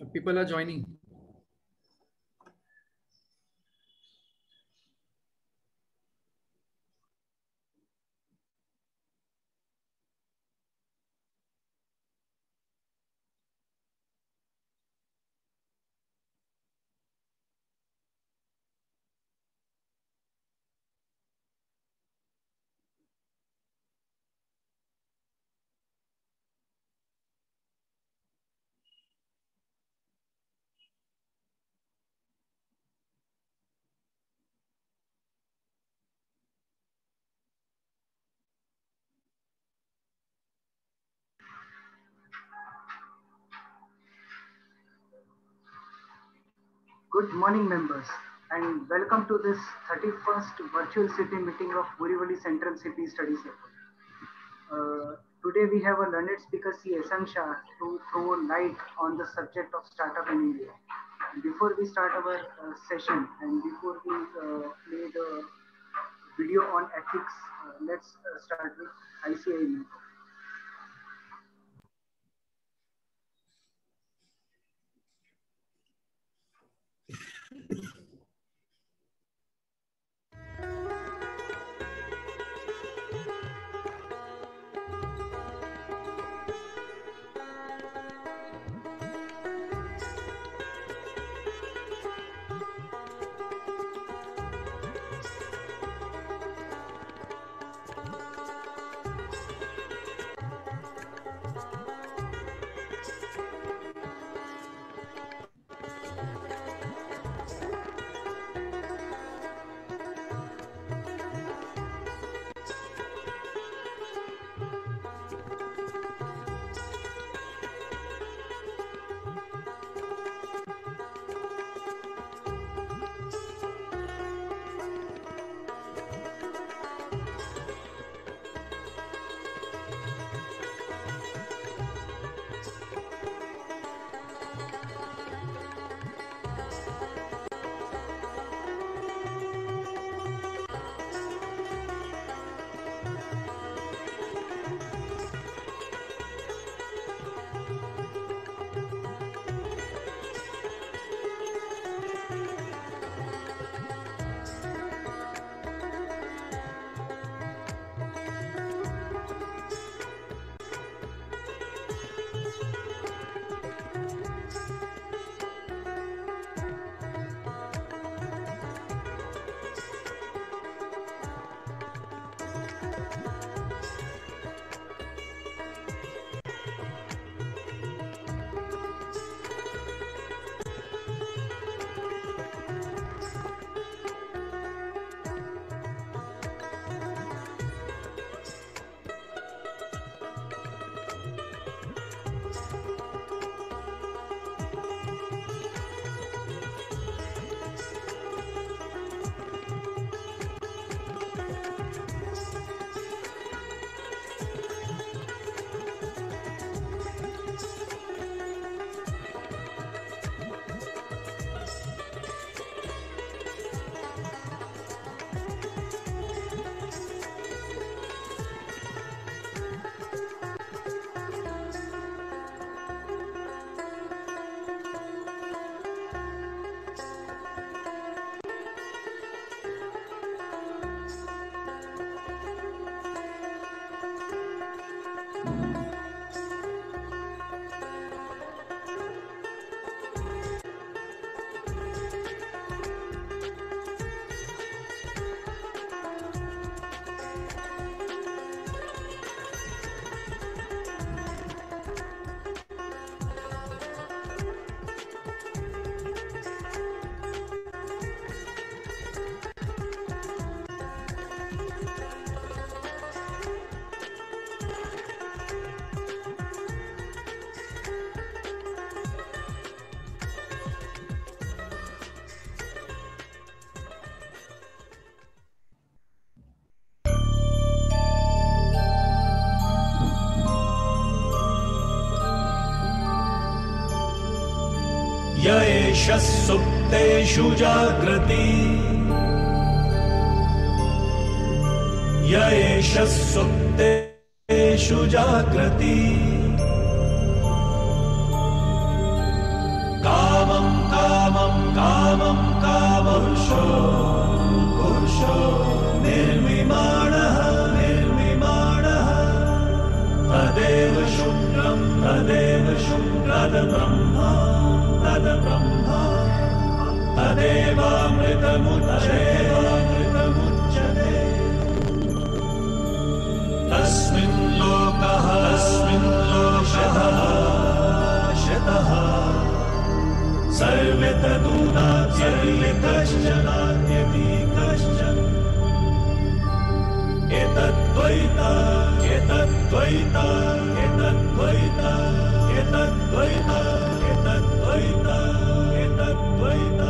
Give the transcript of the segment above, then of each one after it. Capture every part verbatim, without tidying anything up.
people are joining. Good morning, members, and welcome to this thirty-first virtual city meeting of Borivali Central City Study Circle. Uh, today we have a learned speaker, C. Esan Shah, to throw light on the subject of startup in India. Before we start our uh, session and before we uh, play the video on ethics, uh, let's uh, start with I C A E. य एष सुप्तेषु जाग्रति य एष सुप्तेषु जाग्रति तद ब्रह्मा तद ब्रह्मा तदेवामृतमुच्यते तस्मिन् लोकः तस्मिन् लोकः शतः सर्वे तदुनाद्यति कश्चन कश्चन एतद्वैता एतद्वैता एतद्वैता एतद्वैता एतद्वैता एतद्वैता.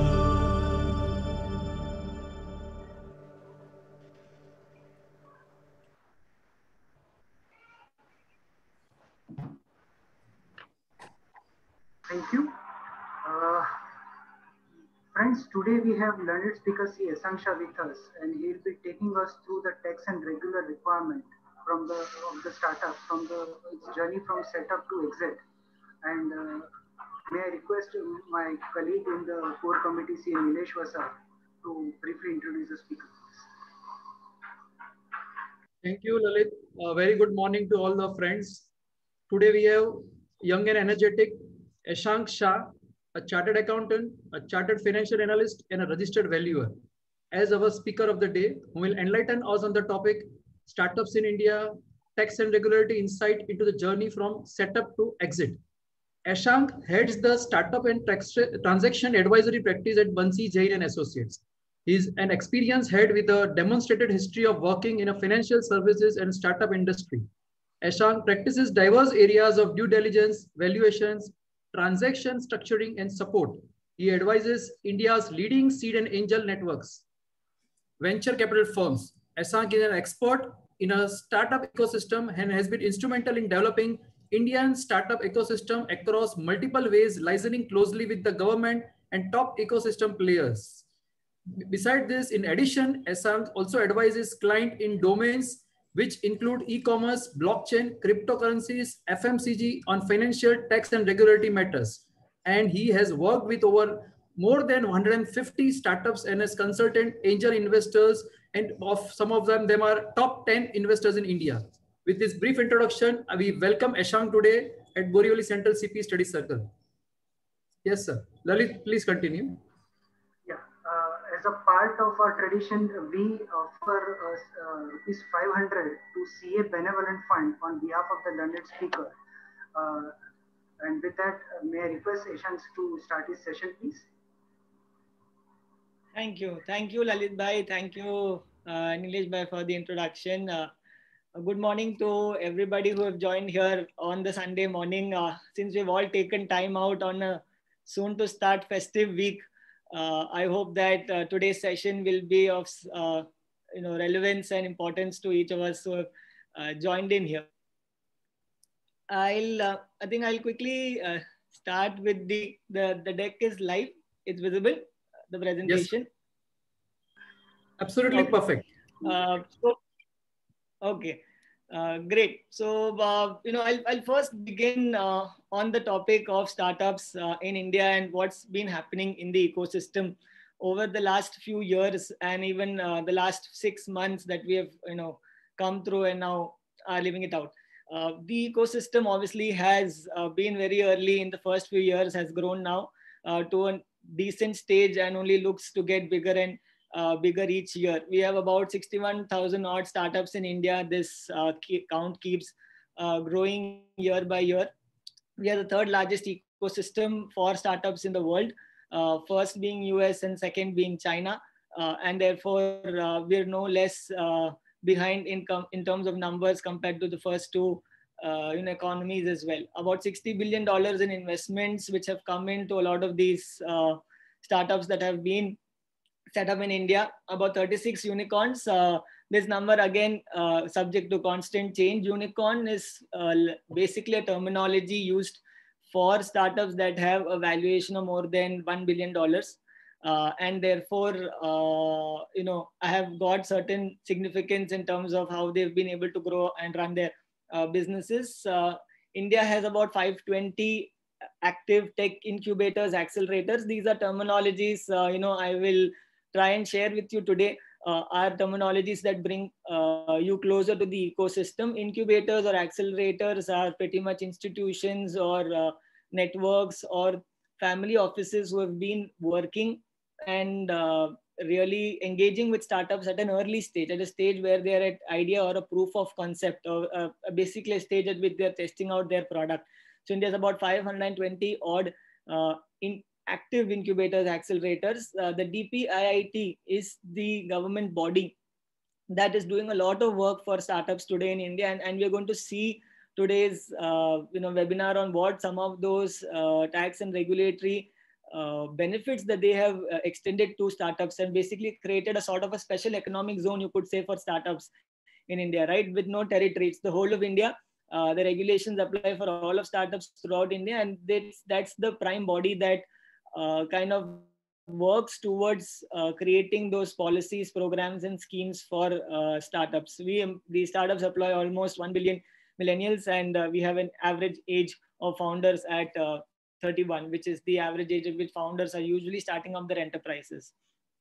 Thank you. Uh, friends, today we have learned speaker C. Esansha with us, and he will be taking us through the tax and regular requirement from the of the startup, from the its journey from setup to exit. And uh, may I request my colleague in the core committee, C. Nilesh Vasa, to briefly introduce the speaker. Thank you, Lalit. A very good morning to all the friends. Today we have young and energetic Eshank Shah, a chartered accountant, a chartered financial analyst, and a registered valuer, as our speaker of the day, who will enlighten us on the topic startups in India, tax and regulatory insight into the journey from setup to exit. Eshank heads the startup and tax transaction advisory practice at Bansi Jain and Associates. He is an experienced head with a demonstrated history of working in a financial services and startup industry. Eshank practices diverse areas of due diligence, valuations, transaction structuring, and support. He advises India's leading seed and angel networks, venture capital firms. Eshank is an expert in a startup ecosystem and has been instrumental in developing Indian startup ecosystem across multiple ways, liaising closely with the government and top ecosystem players. Besides this, in addition, Eshank also advises clients in domains which include e-commerce, blockchain, cryptocurrencies, F M C G on financial, tax and regulatory matters. And he has worked with over more than one hundred fifty startups and as consultant angel investors, and of some of them, them are top ten investors in India. With this brief introduction, we welcome Eshank today at Borivali Central C P Study Circle. Yes, sir. Lalit, please continue. Yeah, uh, as a part of our tradition, we offer uh, uh, rupees five hundred to C A Benevolent Fund on behalf of the learned speaker. Uh, and with that, uh, may I request Eshank to start his session, please? Thank you. Thank you, Lalit Bhai. Thank you, uh, Nilesh Bhai, for the introduction. Uh, good morning to everybody who have joined here on the Sunday morning. Uh, since we've all taken time out on a soon to start festive week, uh, I hope that uh, today's session will be of uh, you know, relevance and importance to each of us who have uh, joined in here. I'll, uh, I think I'll quickly uh, start with the, the, the deck is live. It's visible, the presentation. Yes. Absolutely okay. perfect. Uh, so, okay, uh, great. So, uh, you know, I'll, I'll first begin uh, on the topic of startups uh, in India and what's been happening in the ecosystem over the last few years and even uh, the last six months that we have, you know, come through and now are living it out. Uh, the ecosystem obviously has uh, been very early in the first few years, has grown now uh, to a decent stage and only looks to get bigger and uh, bigger each year. We have about sixty-one thousand odd startups in India. This uh, count keeps uh, growing year by year. We are the third largest ecosystem for startups in the world, uh, first being U S and second being China. Uh, and therefore, uh, we're no less uh, behind in, in terms of numbers compared to the first two uh, in economies as well. About sixty billion dollars in investments which have come into a lot of these uh, startups that have been set up in India. About thirty-six unicorns. Uh, this number again uh, subject to constant change. Unicorn is uh, basically a terminology used for startups that have a valuation of more than one billion dollars. Uh, and therefore, uh, you know, I have got certain significance in terms of how they've been able to grow and run their uh, businesses. Uh, India has about five hundred twenty active tech incubators, accelerators. These are terminologies, uh, you know, I will try and share with you today. Uh, are terminologies that bring uh, you closer to the ecosystem. Incubators or accelerators are pretty much institutions or uh, networks or family offices who have been working and uh, really engaging with startups at an early stage, at a stage where they are at idea or a proof of concept, or uh, basically a stage at which they are testing out their product. So India is about five hundred twenty odd uh, in active incubators, accelerators. Uh, the D P I I T is the government body that is doing a lot of work for startups today in India, and, and we're going to see today's uh, you know webinar on what some of those uh, tax and regulatory uh, benefits that they have uh, extended to startups, and basically created a sort of a special economic zone, you could say, for startups in India, right? With no territory, it's the whole of India. Uh, the regulations apply for all of startups throughout India, and that's that's the prime body that uh, kind of works towards uh, creating those policies, programs, and schemes for uh, startups. We um, the startups employ almost one billion millennials, and uh, we have an average age of founders at uh, thirty-one, which is the average age at which founders are usually starting up their enterprises.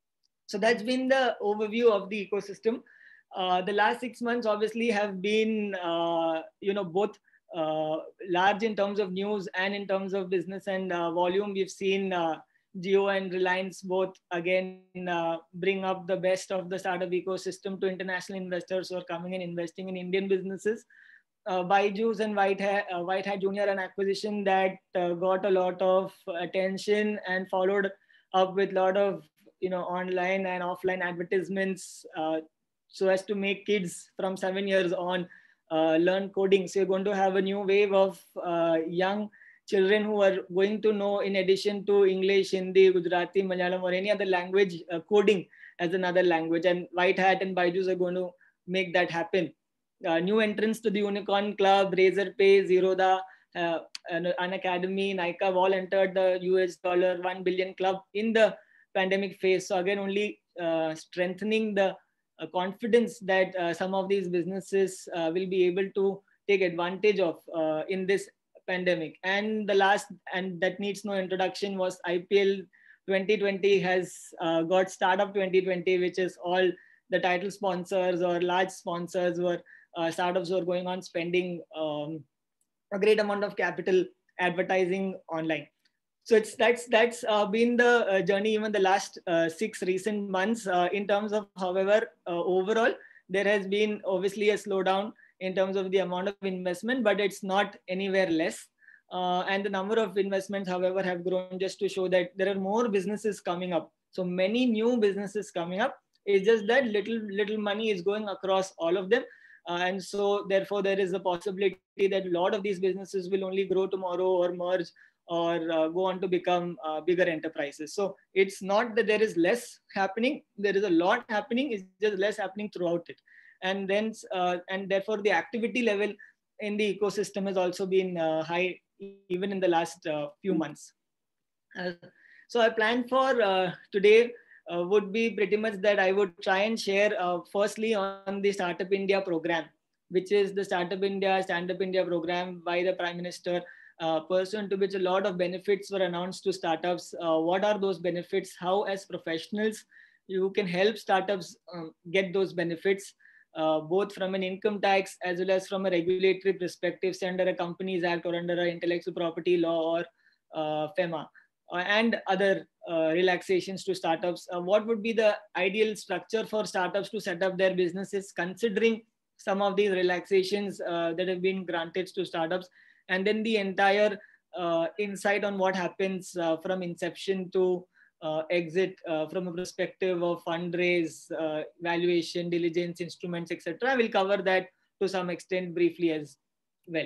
So that's been the overview of the ecosystem. Uh, the last six months obviously have been, uh, you know, both uh, large in terms of news and in terms of business and uh, volume. We've seen uh, Jio and Reliance both again uh, bring up the best of the startup ecosystem to international investors who are coming and investing in Indian businesses. Uh, Byju's and White Hat, uh, White Hat Junior, an acquisition that uh, got a lot of attention and followed up with a lot of you know online and offline advertisements, uh, so as to make kids from seven years on uh, learn coding. So you're going to have a new wave of uh, young children who are going to know, in addition to English, Hindi, Gujarati, Malayalam, or any other language, uh, coding as another language. And White Hat and Byju's are going to make that happen. Uh, new entrants to the Unicorn Club, Razorpay, Zerodha, uh, an, an academy, Nykaa have all entered the U S dollar one billion club in the pandemic phase. So again, only uh, strengthening the uh, confidence that uh, some of these businesses uh, will be able to take advantage of uh, in this pandemic. And the last, and that needs no introduction, was I P L twenty twenty has uh, got Startup twenty twenty, which is all the title sponsors or large sponsors were uh, startups who are going on spending um, a great amount of capital advertising online. So it's that's that's uh, been the uh, journey even the last uh, six recent months. Uh, in terms of, however, uh, overall, there has been obviously a slowdown in terms of the amount of investment, but it's not anywhere less. Uh, and the number of investments, however, have grown, just to show that there are more businesses coming up. So many new businesses coming up. It's just that little little money is going across all of them. Uh, and so therefore, there is a possibility that a lot of these businesses will only grow tomorrow or merge or uh, go on to become uh, bigger enterprises. So it's not that there is less happening. There is a lot happening. It's just less happening throughout it. And then, uh, and therefore the activity level in the ecosystem has also been uh, high, even in the last uh, few months. Uh, so I plan for uh, today uh, would be pretty much that I would try and share uh, firstly on the Startup India program, which is the Startup India, Stand Up India program by the Prime Minister, uh, pursuant to which a lot of benefits were announced to startups. Uh, what are those benefits? How as professionals you can help startups um, get those benefits, uh, both from an income tax as well as from a regulatory perspective, say under a Companies Act or under an intellectual property law or uh, FEMA, uh, and other uh, relaxations to startups. Uh, what would be the ideal structure for startups to set up their businesses, considering some of these relaxations uh, that have been granted to startups, and then the entire uh, insight on what happens uh, from inception to uh, exit uh, from a perspective of fundraise, uh, valuation, diligence, instruments, et cetera. We'll cover that to some extent briefly as well.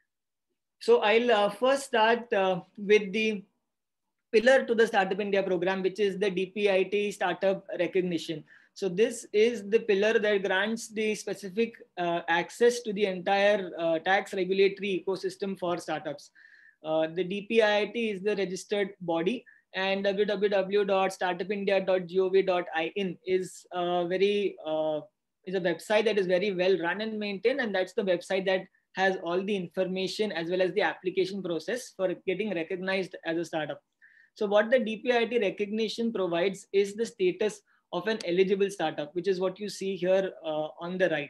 So I'll uh, first start uh, with the pillar to the Startup India program, which is the D P I T startup recognition. So this is the pillar that grants the specific uh, access to the entire uh, tax regulatory ecosystem for startups. Uh, the D P I T is the registered body, and w w w dot startup india dot gov dot in is a very uh, is a website that is very well run and maintained, and that's the website that has all the information as well as the application process for getting recognized as a startup. So what the D P I T recognition provides is the status of an eligible startup, which is what you see here uh, on the right.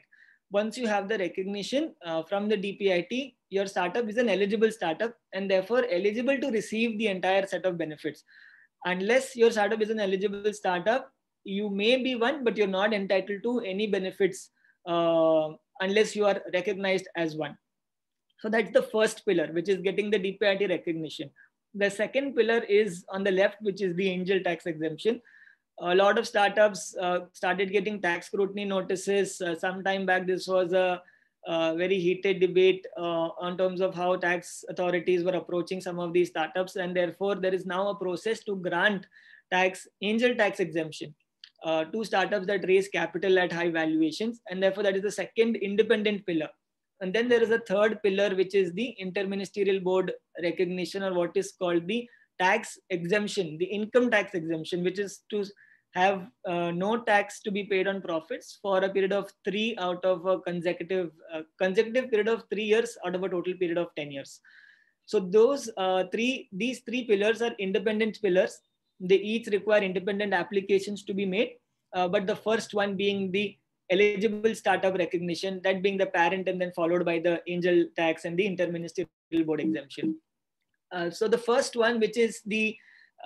once you have the recognition uh, from the D P I T, your startup is an eligible startup and therefore eligible to receive the entire set of benefits. Unless your startup is an eligible startup, you may be one, but you're not entitled to any benefits uh, unless you are recognized as one. So that's the first pillar, which is getting the D P I T recognition. The second pillar is on the left, which is the angel tax exemption. A lot of startups uh, started getting tax scrutiny notices. Uh, some time back, this was a, a very heated debate uh, on terms of how tax authorities were approaching some of these startups. And therefore, there is now a process to grant tax angel tax exemption uh, to startups that raise capital at high valuations. And therefore, that is the second independent pillar. And then there is a third pillar, which is the interministerial board recognition, or what is called the tax exemption, the income tax exemption, which is to have uh, no tax to be paid on profits for a period of three out of a consecutive uh, consecutive period of three years out of a total period of ten years. So those uh, three, these three pillars are independent pillars. They each require independent applications to be made. Uh, but the first one being the eligible startup recognition, that being the parent, and then followed by the angel tax and the interministerial board exemption. Uh, so the first one, which is the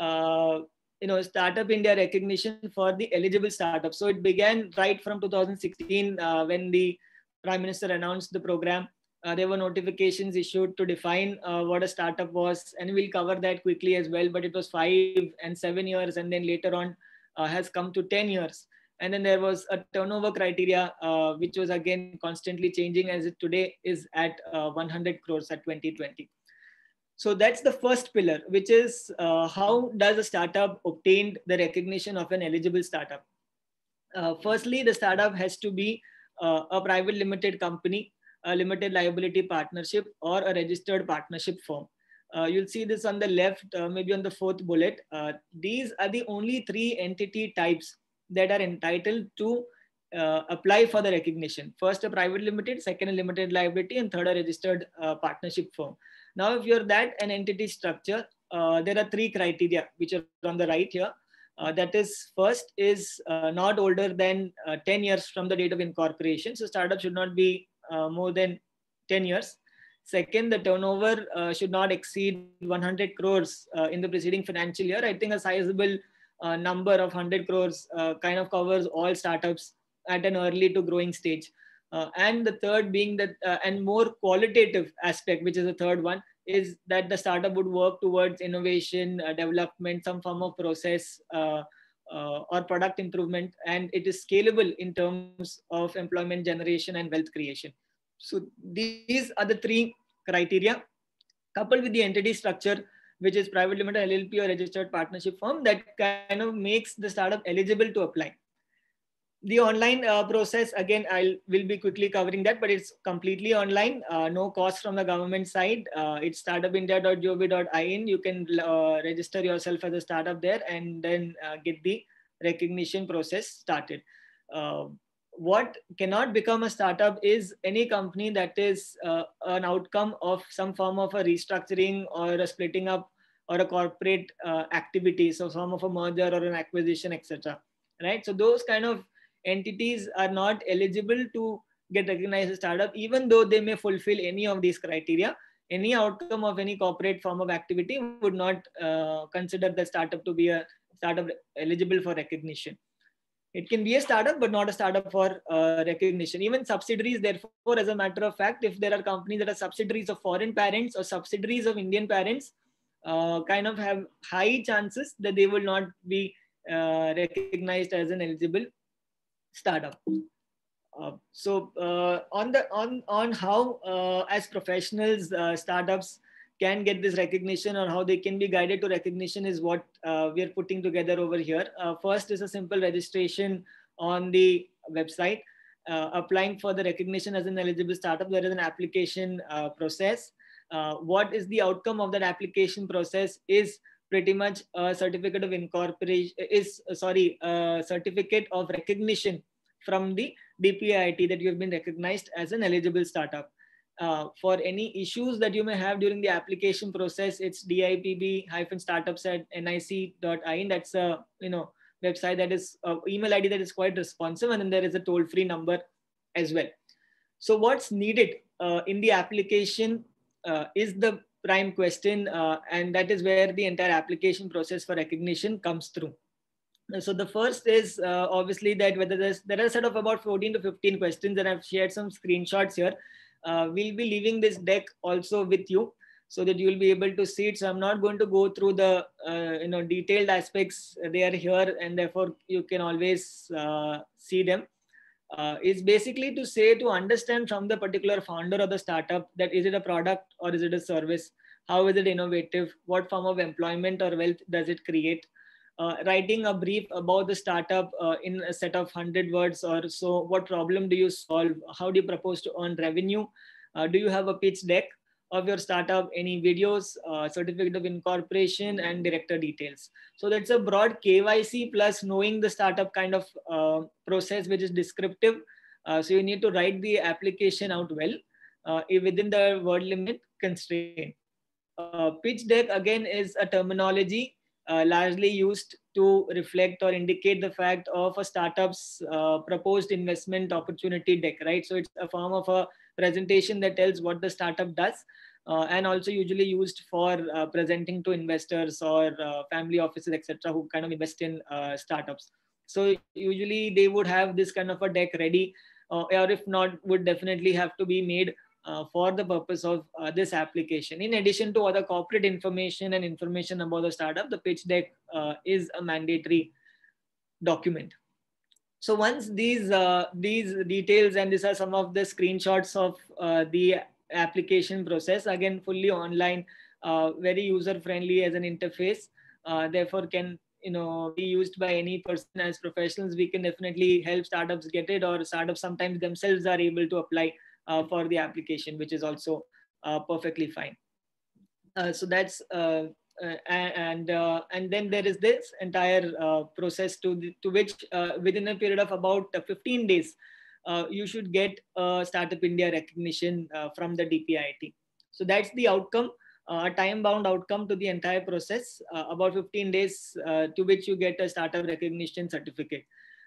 uh, you know, Startup India recognition for the eligible startups. So it began right from two thousand sixteen uh, when the Prime Minister announced the program. Uh, there were notifications issued to define uh, what a startup was, and we'll cover that quickly as well. But it was five and seven years, and then later on uh, has come to ten years. And then there was a turnover criteria, uh, which was again constantly changing, as it today is at uh, one hundred crores at twenty twenty. So that's the first pillar, which is uh, how does a startup obtain the recognition of an eligible startup? Uh, firstly, the startup has to be uh, a private limited company, a limited liability partnership, or a registered partnership firm. Uh, you'll see this on the left, uh, maybe on the fourth bullet. Uh, these are the only three entity types that are entitled to uh, apply for the recognition. First, a private limited, second, a limited liability, and third, a registered uh, partnership firm. Now, if you're that an entity structure, uh, there are three criteria which are on the right here. Uh, that is, first is uh, not older than uh, ten years from the date of incorporation. So startup should not be uh, more than ten years. Second, the turnover uh, should not exceed one hundred crores uh, in the preceding financial year. I think a sizable uh, number of one hundred crores uh, kind of covers all startups at an early to growing stage. Uh, and the third being that, uh, and more qualitative aspect, which is the third one, is that the startup would work towards innovation, uh, development, some form of process uh, uh, or product improvement, and it is scalable in terms of employment generation and wealth creation. So these are the three criteria, coupled with the entity structure, which is private limited, L L P, or registered partnership firm, that kind of makes the startup eligible to apply. The online uh, process, again, I will be quickly covering that, but it's completely online, uh, no cost from the government side. Uh, it's startup india dot gov dot in. You can uh, register yourself as a startup there and then uh, get the recognition process started. Uh, what cannot become a startup is any company that is uh, an outcome of some form of a restructuring or a splitting up or a corporate uh, activity, so some of a merger or an acquisition, et cetera. Right? So those kind of entities are not eligible to get recognized as startup, even though they may fulfill any of these criteria. Any outcome of any corporate form of activity would not uh, consider the startup to be a startup eligible for recognition. It can be a startup, but not a startup for uh, recognition. Even subsidiaries, therefore, as a matter of fact, if there are companies that are subsidiaries of foreign parents or subsidiaries of Indian parents, uh, kind of have high chances that they will not be uh, recognized as an eligible startup. Uh, so uh, on the on on how uh, as professionals uh, startups can get this recognition or how they can be guided to recognition is what uh, we are putting together over here. Uh, first is a simple registration on the website. Uh, applying for the recognition as an eligible startup, there is an application uh, process. Uh, what is the outcome of that application process is pretty much a certificate of incorporation, is uh, sorry, a certificate of recognition from the D P I T that you have been recognized as an eligible startup. Uh, for any issues that you may have during the application process, it's D I P B startups at N I C dot in. That's a you know website that is uh, email I D that is quite responsive, and then there is a toll-free number as well. So what's needed uh, in the application uh, is the prime question, uh, and that is where the entire application process for recognition comes through. So the first is uh, obviously that whether there's, there are a set of about fourteen to fifteen questions, and I've shared some screenshots here. Uh, we'll be leaving this deck also with you so that you'll be able to see it. So I'm not going to go through the uh, you know detailed aspects. They are here, and therefore you can always uh, see them. Uh, is basically to say, to understand from the particular founder of the startup, that is it a product or is it a service? How is it innovative? What form of employment or wealth does it create? Uh, writing a brief about the startup uh, in a set of one hundred words or so. What problem do you solve? How do you propose to earn revenue? Uh, do you have a pitch deck of your startup? Any videos, uh, certificate of incorporation, and director details? So that's a broad K Y C plus knowing the startup kind of uh, process, which is descriptive. Uh, so you need to write the application out well uh, within the word limit constraint. Uh, pitch deck again is a terminology uh, largely used to reflect or indicate the fact of a startup's uh, proposed investment opportunity deck, right? So it's a form of a presentation that tells what the startup does, uh, and also usually used for uh, presenting to investors or uh, family offices, et cetera, who kind of invest in uh, startups. So usually they would have this kind of a deck ready, uh, or if not, would definitely have to be made Uh, for the purpose of uh, this application. In addition to other corporate information and information about the startup, the pitch deck uh, is a mandatory document. So once these uh, these details, and these are some of the screenshots of uh, the application process, again fully online, uh, very user friendly as an interface, uh, therefore can you know be used by any person. As professionals, we can definitely help startups get it, or startups sometimes themselves are able to apply Uh, for the application, which is also uh, perfectly fine. Uh, so that's uh, uh, and uh, and then there is this entire uh, process to the, to which uh, within a period of about fifteen days, uh, you should get a Startup India recognition uh, from the D P I I T. So that's the outcome, uh, a time-bound outcome to the entire process. Uh, about fifteen days uh, to which you get a startup recognition certificate.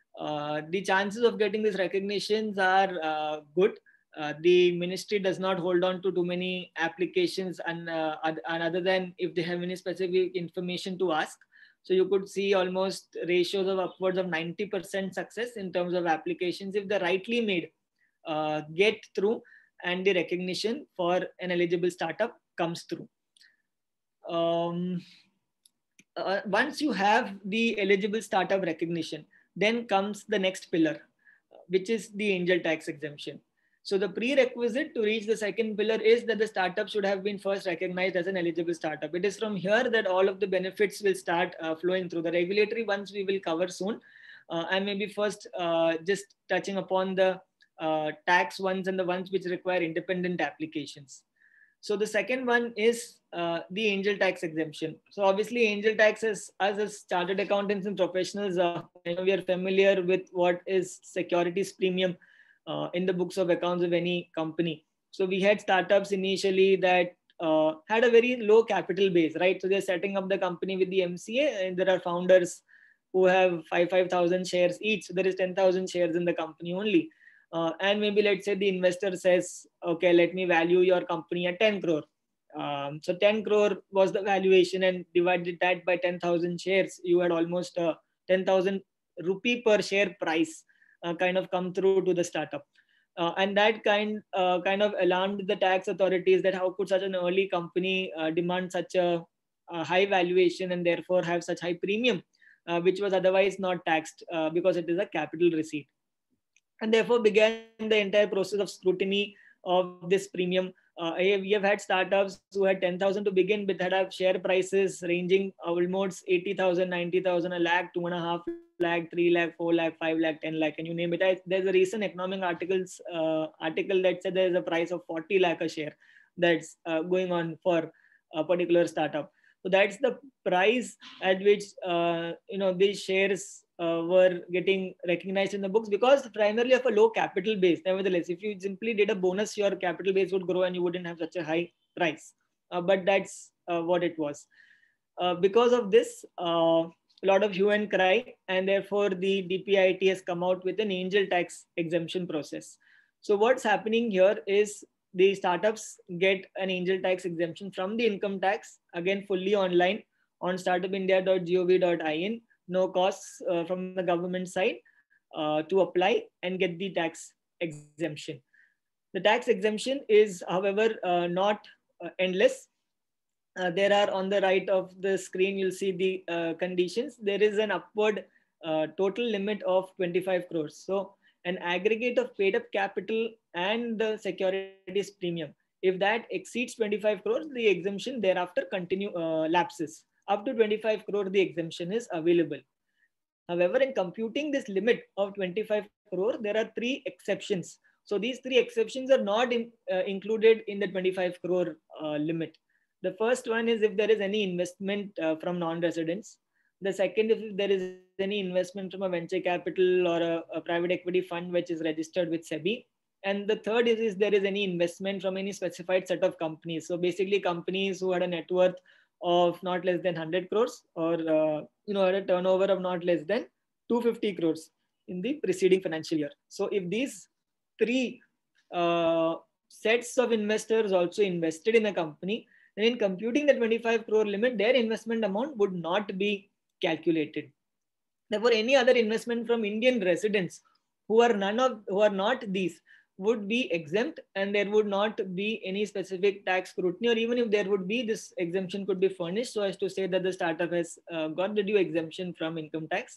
Uh, the chances of getting these recognitions are uh, good. Uh, the ministry does not hold on to too many applications, and, uh, and other than if they have any specific information to ask. So you could see almost ratios of upwards of ninety percent success in terms of applications, if they're rightly made, uh, get through, and the recognition for an eligible startup comes through. Um, uh, once you have the eligible startup recognition, then comes the next pillar, which is the angel tax exemption. So the prerequisite to reach the second pillar is that the startup should have been first recognized as an eligible startup. It is from here that all of the benefits will start uh, flowing through. The regulatory ones we will cover soon. Uh, and maybe first uh, just touching upon the uh, tax ones and the ones which require independent applications. So the second one is uh, the angel tax exemption. So obviously angel tax is, us as chartered accountants and professionals, uh, you know, we are familiar with what is securities premium Uh, in the books of accounts of any company. So we had startups initially that uh, had a very low capital base, right? So they're setting up the company with the M C A, and there are founders who have five, five thousand shares each. So there is ten thousand shares in the company only. Uh, and maybe let's say the investor says, okay, let me value your company at ten crore. Um, so ten crore was the valuation, and divided that by ten thousand shares, you had almost uh, ten thousand rupee per share price Uh, kind of come through to the startup, uh, and that kind uh, kind of alarmed the tax authorities that how could such an early company uh, demand such a, a high valuation and therefore have such high premium, uh, which was otherwise not taxed uh, because it is a capital receipt, and therefore began the entire process of scrutiny of this premium. Uh, we have had startups who had ten thousand to begin with, had have share prices ranging almost eighty thousand, ninety thousand, a lakh, two and a half lakh, three lakh, four lakh, five lakh, ten lakh, and you name it. I, there's a recent economic articles uh, article that said there's a price of forty lakh a share that's uh, going on for a particular startup. So that's the price at which uh, you know these shares uh, were getting recognized in the books, because primarily of a low capital base. Nevertheless, if you simply did a bonus, your capital base would grow and you wouldn't have such a high price. Uh, but that's uh, what it was. Uh, because of this, uh, a lot of hue and cry, and therefore the D P I I T has come out with an angel tax exemption process. So what's happening here is the startups get an angel tax exemption from the income tax, again fully online on startup india dot gov dot in. No costs uh, from the government side uh, to apply and get the tax exemption. The tax exemption is, however, uh, not uh, endless. Uh, there are, on the right of the screen, you'll see the uh, conditions. There is an upward uh, total limit of twenty-five crores. So an aggregate of paid up capital and the securities premium, if that exceeds twenty-five crores, the exemption thereafter continue uh, lapses. Up to twenty-five crore, the exemption is available. However, in computing this limit of twenty-five crore, there are three exceptions. So these three exceptions are not in, uh, included in the twenty-five crore uh, limit. The first one is if there is any investment uh, from non-residents. The second, if there is any investment from a venture capital or a, a private equity fund which is registered with SEBI. And the third is if there is any investment from any specified set of companies. So basically companies who had a net worth of not less than one hundred crores or uh, you know, had a turnover of not less than two hundred fifty crores in the preceding financial year. So if these three uh, sets of investors also invested in a company, then in computing the twenty-five crore limit, their investment amount would not be calculated. Therefore, any other investment from Indian residents who are none of who are not these would be exempt, and there would not be any specific tax scrutiny, or even if there would be, this exemption could be furnished so as to say that the startup has uh, got the due exemption from income tax,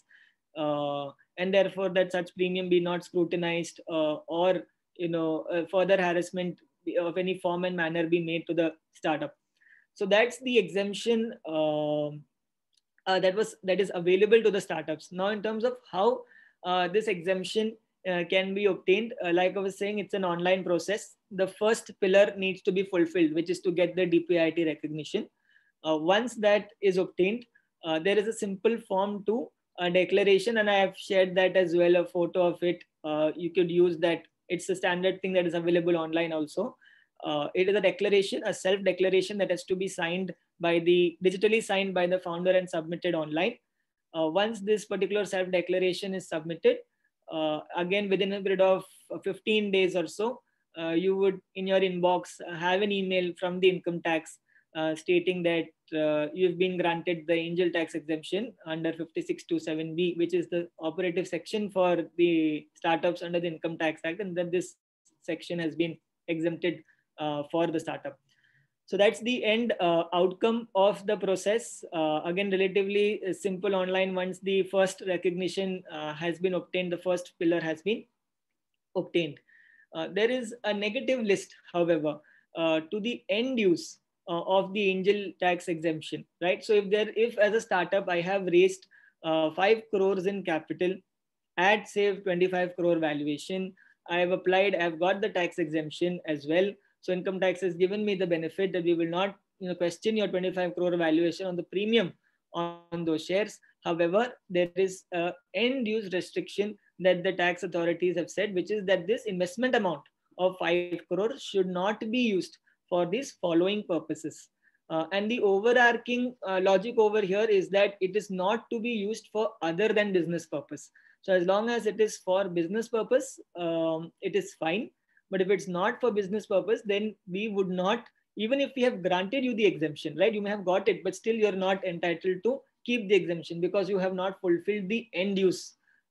uh, and therefore that such premium be not scrutinized uh, or you know uh, further harassment of any form and manner be made to the startup. So that's the exemption uh, uh, that was that is available to the startups. Now, in terms of how uh, this exemption uh, can be obtained, uh, like I was saying, it's an online process. The first pillar needs to be fulfilled, which is to get the D P I I T recognition. Uh, once that is obtained, uh, there is a simple form to a declaration, and I have shared that as well, a photo of it. Uh, you could use that. It's a standard thing that is available online also. Uh, it is a declaration, a self-declaration that has to be signed by the, digitally signed by the founder and submitted online. Uh, once this particular self-declaration is submitted, uh, again, within a period of fifteen days or so, uh, you would in your inbox have an email from the income tax uh, stating that uh, you've been granted the angel tax exemption under fifty-six twenty-seven B, which is the operative section for the startups under the Income Tax Act, and that this section has been exempted uh, for the startup. So that's the end uh, outcome of the process. Uh, again, relatively simple online. Once the first recognition uh, has been obtained, the first pillar has been obtained. Uh, there is a negative list, however, uh, to the end use uh, of the angel tax exemption, right? So if there, if as a startup I have raised uh, five crores in capital at say twenty-five crore valuation, I have applied, I have got the tax exemption as well. So income tax has given me the benefit that we will not you know, question your twenty-five crore valuation on the premium on those shares. However, there is an end use restriction that the tax authorities have said, which is that this investment amount of five crores should not be used for these following purposes. Uh, and the overarching uh, logic over here is that it is not to be used for other than business purpose. So as long as it is for business purpose, um, it is fine. But if it's not for business purpose, then we would not, even if we have granted you the exemption, right? You may have got it, but still you're not entitled to keep the exemption because you have not fulfilled the end use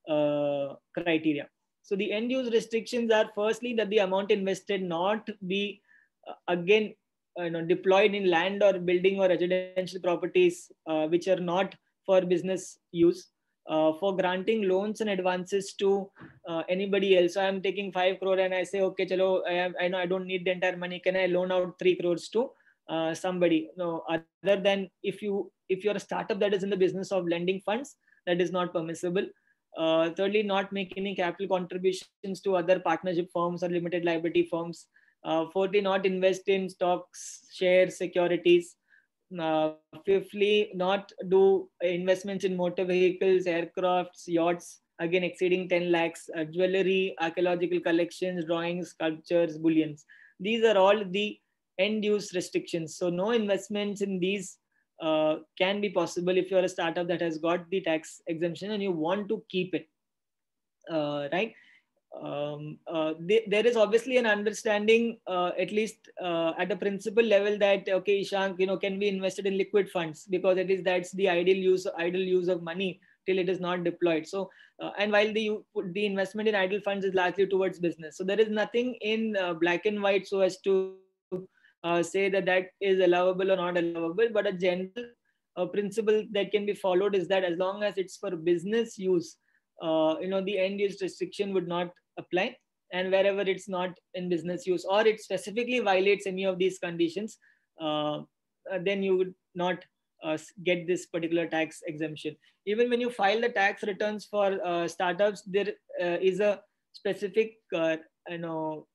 uh, criteria. So the end use restrictions are firstly that the amount invested not be uh, again uh, you know, deployed in land or building or residential properties uh, which are not for business use. Uh, for granting loans and advances to uh, anybody else. So I'm taking five crore and I say, okay, chalo, I, have, I know I don't need the entire money. Can I loan out three crores to uh, somebody? No, other than if you if you're a startup that is in the business of lending funds, that is not permissible. Uh, thirdly, not make any capital contributions to other partnership firms or limited liability firms. Uh, fourthly, not invest in stocks, shares, securities. Uh, fifthly, not do investments in motor vehicles, aircrafts, yachts, again exceeding ten lakhs, uh, jewelry, archaeological collections, drawings, sculptures, bullions. These are all the end use restrictions. So no investments in these uh, can be possible if you're a startup that has got the tax exemption and you want to keep it, uh, right? um, uh, th there is obviously an understanding, uh, at least uh, at a principal level, that okay, Ishank, you know, can be invested in liquid funds, because it is that's the ideal use ideal use of money till it is not deployed. So, uh, and while the the investment in idle funds is largely towards business, so there is nothing in uh, black and white so as to uh, say that that is allowable or not allowable. But a general uh, principle that can be followed is that as long as it's for business use, uh, you know, the end use restriction would not apply. And wherever it's not in business use, or it specifically violates any of these conditions, uh, uh, then you would not uh, get this particular tax exemption. Even when you file the tax returns for uh, startups, there uh, is a specific uh, you know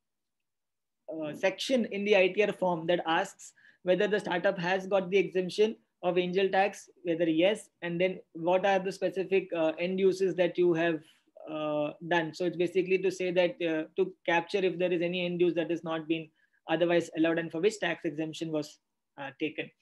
uh, section in the I T R form that asks whether the startup has got the exemption of angel tax, whether yes, and then what are the specific uh, end uses that you have uh, done. So it's basically to say that uh, to capture if there is any end use that has not been otherwise allowed and for which tax exemption was uh, taken.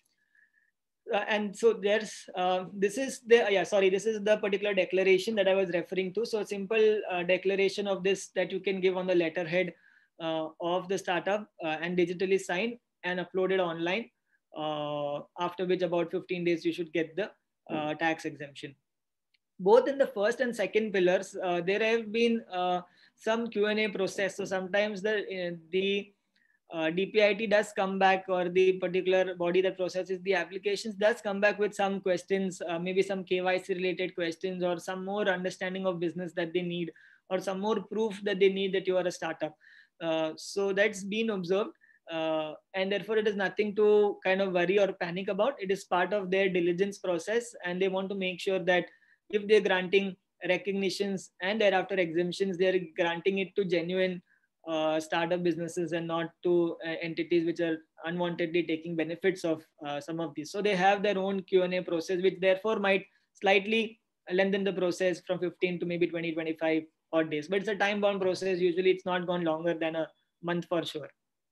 Uh, and so there's uh, this is the yeah sorry this is the particular declaration that I was referring to. So a simple uh, declaration of this that you can give on the letterhead uh, of the startup uh, and digitally sign and upload it online, uh, after which about fifteen days you should get the uh, tax exemption. Both in the first and second pillars, uh, there have been uh, some Q and A process. So sometimes the uh, the uh, D P I T does come back, or the particular body that processes the applications does come back with some questions, uh, maybe some K Y C related questions, or some more understanding of business that they need, or some more proof that they need that you are a startup. Uh, so that's been observed. Uh, and therefore, it is nothing to kind of worry or panic about. It is part of their diligence process, and they want to make sure that if they're granting recognitions and thereafter exemptions, they're granting it to genuine uh, startup businesses and not to uh, entities which are unwantedly taking benefits of uh, some of these. So they have their own Q and A process, which therefore might slightly lengthen the process from fifteen to maybe twenty, twenty-five odd days. But it's a time-bound process. Usually it's not gone longer than a month for sure.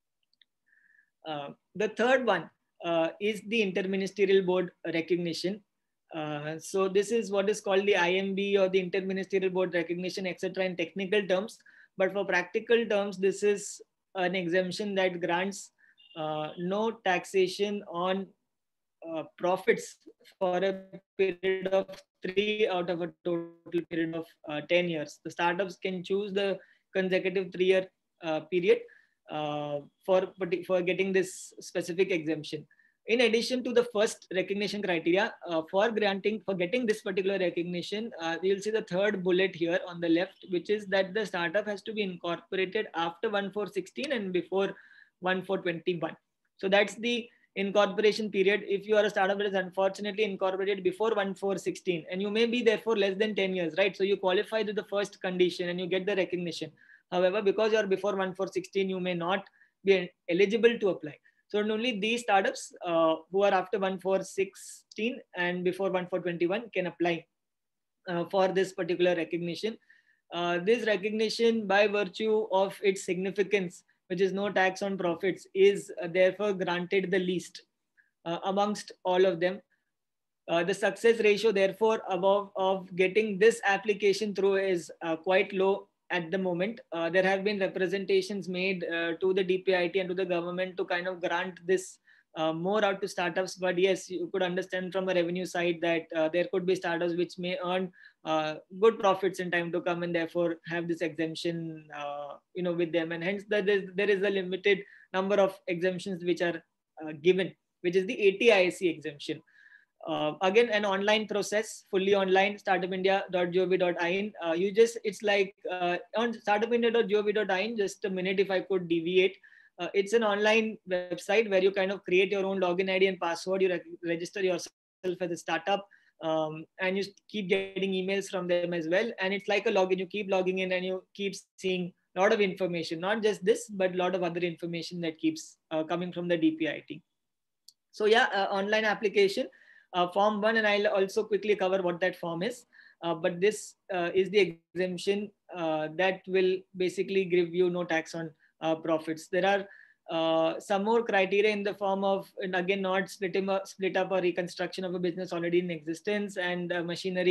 Uh, the third one uh, is the Interministerial Board recognition. Uh, so this is what is called the I M B, or the Interministerial Board recognition, et cetera in technical terms. But for practical terms, this is an exemption that grants uh, no taxation on uh, profits for a period of three out of a total period of uh, ten years. The startups can choose the consecutive three-year uh, period uh, for, for getting this specific exemption. In addition to the first recognition criteria, uh, for granting, for getting this particular recognition, uh, you'll see the third bullet here on the left, which is that the startup has to be incorporated after one four sixteen and before one four twenty-one. So that's the incorporation period. If you are a startup that is unfortunately incorporated before one four sixteen, and you may be there for less than ten years, right? So you qualify to the first condition and you get the recognition. However, because you are before one four sixteen, you may not be eligible to apply. So only these startups uh, who are after one four sixteen and before one four twenty-one can apply uh, for this particular recognition. Uh, this recognition, by virtue of its significance, which is no tax on profits, is uh, therefore granted the least uh, amongst all of them. Uh, the success ratio, therefore, above of getting this application through is uh, quite low at the moment. Uh, there have been representations made uh, to the D P I T and to the government to kind of grant this uh, more out to startups. But yes, you could understand from a revenue side that uh, there could be startups which may earn uh, good profits in time to come, and therefore have this exemption, uh, you know, with them. And hence, that there is, there is a limited number of exemptions which are uh, given, which is the A T I C exemption. Uh, again, an online process, fully online, startup india dot gov dot in. Uh, you just, it's like uh, on startup india dot gov dot in, just a minute if I could deviate. Uh, it's an online website where you kind of create your own login I D and password. You re register yourself as a startup, um, and you keep getting emails from them as well. And it's like a login. You keep logging in and you keep seeing a lot of information, not just this, but a lot of other information that keeps uh, coming from the D P I T. So yeah, uh, online application. Uh, form one, and I'll also quickly cover what that form is. Uh, but this uh, is the exemption uh, that will basically give you no tax on uh, profits. There are uh, some more criteria in the form of, and again, not split, split up or reconstruction of a business already in existence, and uh, machinery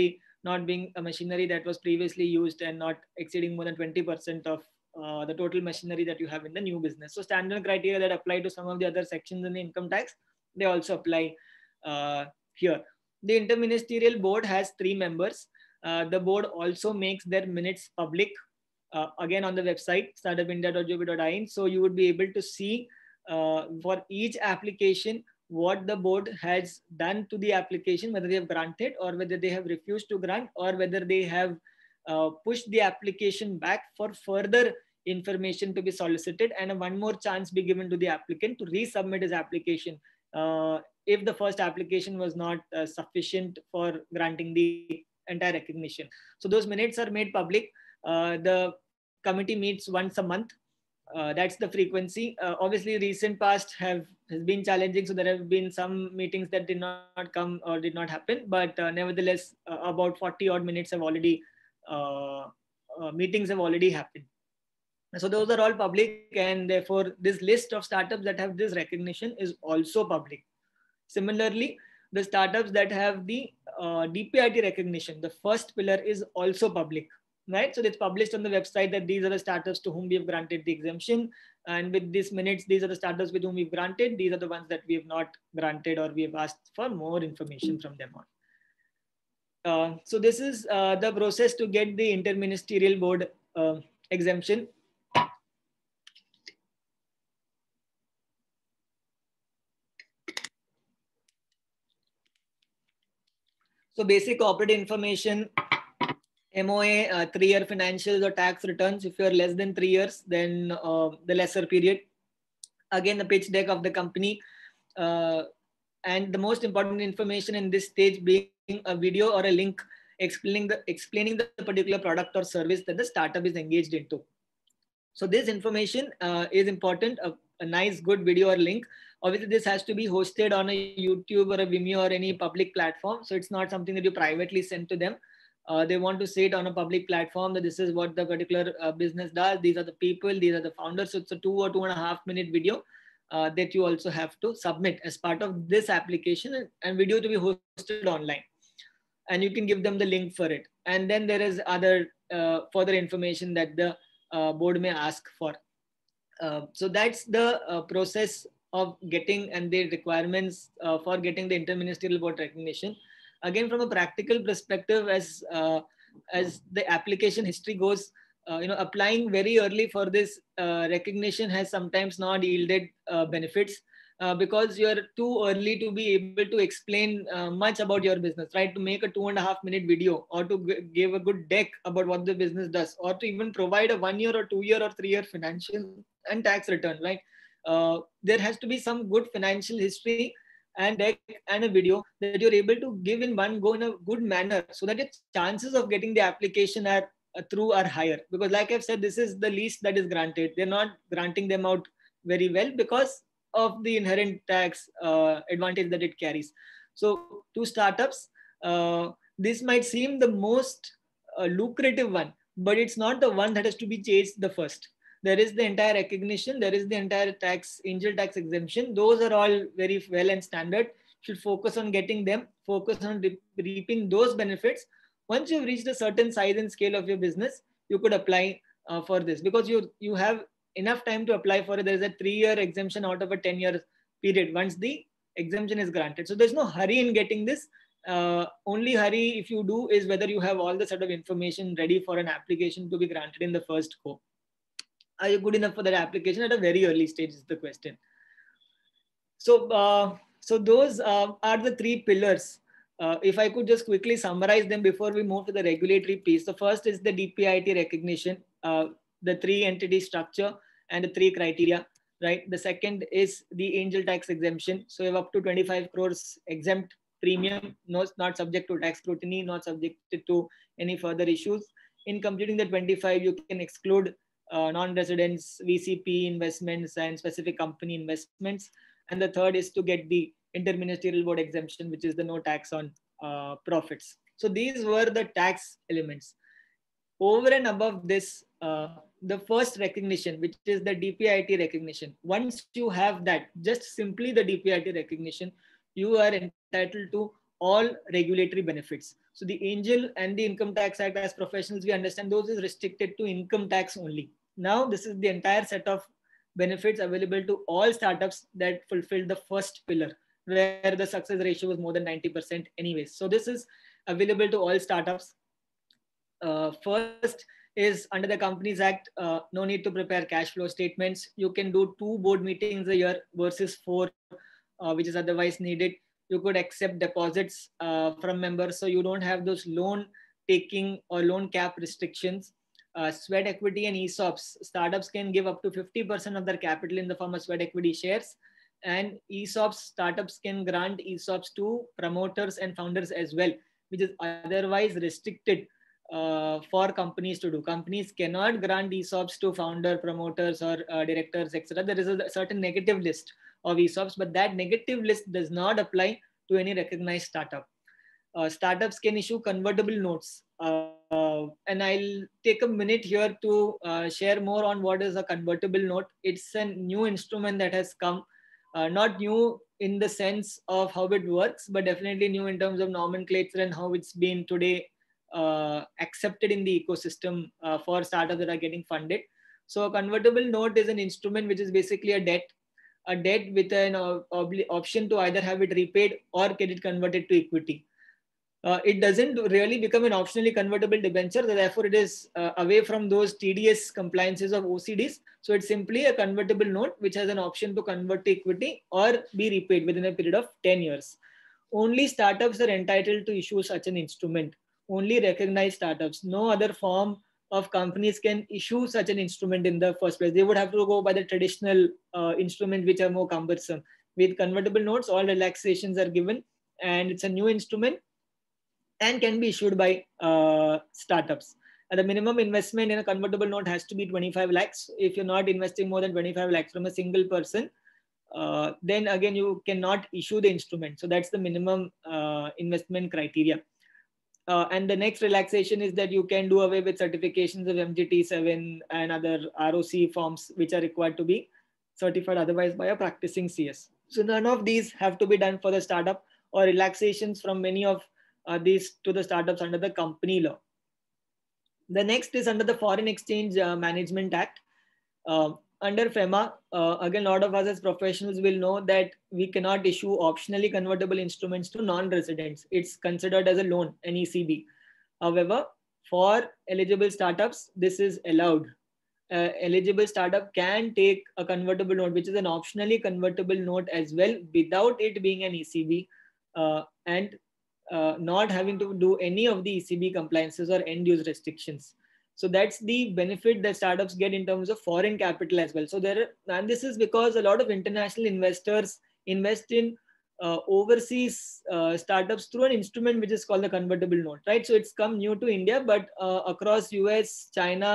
not being a machinery that was previously used and not exceeding more than twenty percent of uh, the total machinery that you have in the new business. So standard criteria that apply to some of the other sections in the income tax, they also apply uh, here. The interministerial board has three members. Uh, the board also makes their minutes public, uh, again on the website startup india dot g o v dot in. So you would be able to see uh, for each application what the board has done to the application, whether they have granted or whether they have refused to grant, or whether they have uh, pushed the application back for further information to be solicited, and one more chance be given to the applicant to resubmit his application uh, if the first application was not uh, sufficient for granting the entire recognition. So those minutes are made public. Uh, the committee meets once a month. Uh, that's the frequency. Uh, obviously, recent past have has been challenging, so there have been some meetings that did not come or did not happen. But uh, nevertheless, uh, about forty odd minutes have already uh, uh, meetings have already happened. So those are all public, and therefore this list of startups that have this recognition is also public. Similarly, the startups that have the uh, D P I T recognition, the first pillar, is also public. Right, so it's published on the website that these are the startups to whom we have granted the exemption, and with these minutes, these are the startups with whom we've granted. These are the ones that we have not granted, or we have asked for more information from them on. Uh, so this is uh, the process to get the interministerial board uh, exemption. So basic corporate information. M O A, uh, three-year financials or tax returns. If you're less than three years, then uh, the lesser period. Again, the pitch deck of the company. Uh, and the most important information in this stage being a video or a link explaining the, explaining the particular product or service that the startup is engaged into. So this information uh, is important, a, a nice, good video or link. Obviously, this has to be hosted on a YouTube or a Vimeo or any public platform. So it's not something that you privately send to them. Uh, they want to say it on a public platform that this is what the particular uh, business does. These are the people, these are the founders. So it's a two or two and a half minute video uh, that you also have to submit as part of this application, and, and video to be hosted online. And you can give them the link for it. And then there is other uh, further information that the uh, board may ask for. Uh, so that's the uh, process of getting and the requirements uh, for getting the interministerial board recognition. Again, from a practical perspective, as uh, as the application history goes, uh, you know, applying very early for this uh, recognition has sometimes not yielded uh, benefits uh, because you're too early to be able to explain uh, much about your business, right? To make a two and a half minute video, or to g- give a good deck about what the business does, or to even provide a one year or two year or three year financial and tax return, right? Uh, there has to be some good financial history and deck and a video that you're able to give in one go in a good manner, so that your chances of getting the application are uh, through are higher. Because like I've said, this is the least that is granted. They're not granting them out very well because of the inherent tax uh, advantage that it carries. So to startups, uh, this might seem the most uh, lucrative one, but it's not the one that has to be chased the first. There is the entire recognition, there is the entire tax, angel tax exemption. Those are all very well and standard. Should focus on getting them, focus on re- reaping those benefits. Once you've reached a certain size and scale of your business, you could apply uh, for this, because you, you have enough time to apply for it. There is a three-year exemption out of a ten-year period once the exemption is granted. So there's no hurry in getting this. Uh, only hurry, if you do, is whether you have all the sort of information ready for an application to be granted in the first go. Are you good enough for that application at a very early stage is the question. So, uh, so those uh, are the three pillars. Uh, if I could just quickly summarize them before we move to the regulatory piece. The first is the D P I T recognition, uh, the three entity structure and the three criteria, right? The second is the angel tax exemption. So you have up to twenty-five crores exempt premium, no, not subject to tax scrutiny, not subjected to any further issues. In computing the twenty-five, you can exclude Uh, non-residents, V C P investments, and specific company investments. And the third is to get the interministerial board exemption, which is the no tax on uh, profits. So these were the tax elements. Over and above this, uh, the first recognition, which is the D P I T recognition. Once you have that, just simply the D P I T recognition, you are entitled to all regulatory benefits. So the Angel and the Income Tax Act, as professionals, we understand those is restricted to income tax only. Now, this is the entire set of benefits available to all startups that fulfill the first pillar, where the success ratio was more than ninety percent anyways. So this is available to all startups. Uh, first is under the Companies Act, uh, no need to prepare cash flow statements. You can do two board meetings a year versus four, uh, which is otherwise needed. You could accept deposits uh, from members, so you don't have those loan taking or loan cap restrictions. Uh, sweat equity and E S O Ps. Startups can give up to fifty percent of their capital in the form of sweat equity shares. And E S O Ps, startups can grant E S O Ps to promoters and founders as well, which is otherwise restricted uh, for companies to do. Companies cannot grant E S O Ps to founder, promoters, or uh, directors, et cetera. There is a certain negative list of E S O Ps, but that negative list does not apply to any recognized startup. Uh, startups can issue convertible notes. Uh, and I'll take a minute here to uh, share more on what is a convertible note. It's a new instrument that has come, uh, not new in the sense of how it works, but definitely new in terms of nomenclature and how it's been today uh, accepted in the ecosystem uh, for startups that are getting funded. So a convertible note is an instrument which is basically a debt, a debt with an uh, option to either have it repaid or get it converted to equity. Uh, it doesn't really become an optionally convertible debenture. Therefore, it is uh, away from those T D S compliances of O C Ds. So it's simply a convertible note which has an option to convert to equity or be repaid within a period of ten years. Only startups are entitled to issue such an instrument. Only recognized startups. No other form of companies can issue such an instrument in the first place. They would have to go by the traditional uh, instrument, which are more cumbersome. With convertible notes, all relaxations are given, and it's a new instrument and can be issued by uh, startups. And the minimum investment in a convertible note has to be twenty-five lakhs. If you're not investing more than twenty-five lakhs from a single person, uh, then again, you cannot issue the instrument. So that's the minimum uh, investment criteria. Uh, and the next relaxation is that you can do away with certifications of M G T seven and other R O C forms, which are required to be certified otherwise by a practicing C S. So none of these have to be done for the startup, or relaxations from many of Uh, these to the startups under the company law. The next is under the Foreign Exchange uh, Management Act. Uh, under FEMA, uh, again, a lot of us as professionals will know that we cannot issue optionally convertible instruments to non-residents. It's considered as a loan, an E C B. However, for eligible startups, this is allowed. Uh, eligible startup can take a convertible note, which is an optionally convertible note as well, without it being an E C B, uh, and Uh, not having to do any of the E C B compliances or end use restrictions. So that's the benefit that startups get in terms of foreign capital as well. So there, and this is because a lot of international investors invest in uh, overseas uh, startups through an instrument which is called the convertible note, right? So it's come new to India, but uh, across U S, China,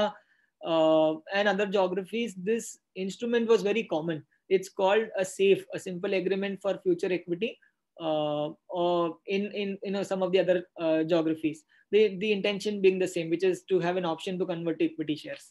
uh, and other geographies, this instrument was very common. It's called a SAFE, a simple agreement for future equity. Uh, or in, in you know some of the other uh, geographies, the, the intention being the same, which is to have an option to convert to equity shares.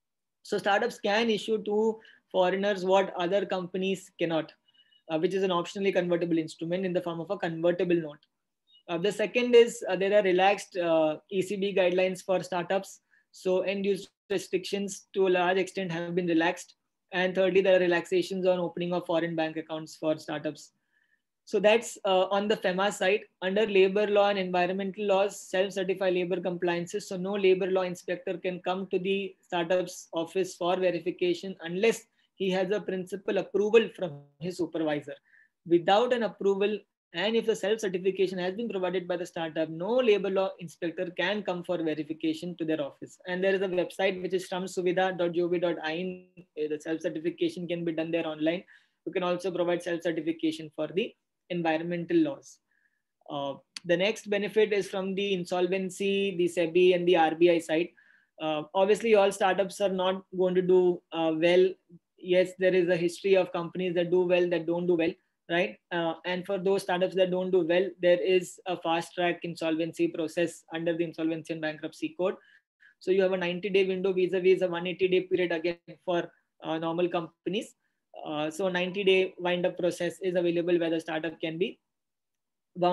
So startups can issue to foreigners what other companies cannot, uh, which is an optionally convertible instrument in the form of a convertible note. Uh, the second is uh, there are relaxed uh, E C B guidelines for startups. So end use restrictions to a large extent have been relaxed. And thirdly, there are relaxations on opening of foreign bank accounts for startups. So that's uh, on the FEMA side. Under labor law and environmental laws, self-certified labor compliances. So no labor law inspector can come to the startup's office for verification unless he has a principal approval from his supervisor. Without an approval, and if the self-certification has been provided by the startup, no labor law inspector can come for verification to their office. And there is a website which is shram suvidha dot gov dot in. The self-certification can be done there online. You can also provide self-certification for the environmental laws. Uh, the next benefit is from the insolvency, the SEBI and the R B I side. Uh, obviously, all startups are not going to do uh, well. Yes, there is a history of companies that do well, that don't do well, right? Uh, and for those startups that don't do well, there is a fast track insolvency process under the Insolvency and Bankruptcy Code. So you have a ninety day window vis-a-vis a one hundred eighty day period again for uh, normal companies. Uh, so ninety day wind up process is available where the startup can be wound up.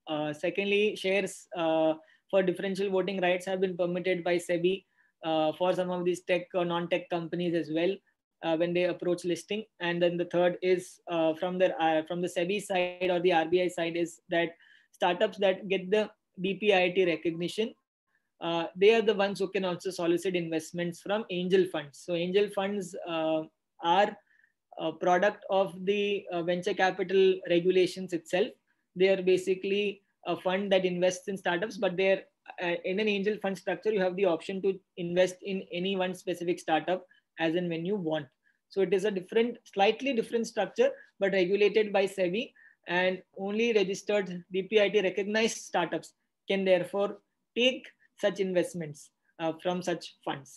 Uh, secondly, shares uh, for differential voting rights have been permitted by SEBI uh, for some of these tech or non-tech companies as well uh, when they approach listing. And then the third is uh, from the uh, from the SEBI side or the R B I side is that startups that get the D P I T recognition, uh, they are the ones who can also solicit investments from angel funds. So angel funds uh, are a product of the uh, venture capital regulations itself. They are basically a fund that invests in startups, but they're uh, in an angel fund structure. You have the option to invest in any one specific startup as and when you want. So it is a different, slightly different structure, but regulated by SEBI, and only registered D P I T recognized startups can therefore take such investments uh, from such funds.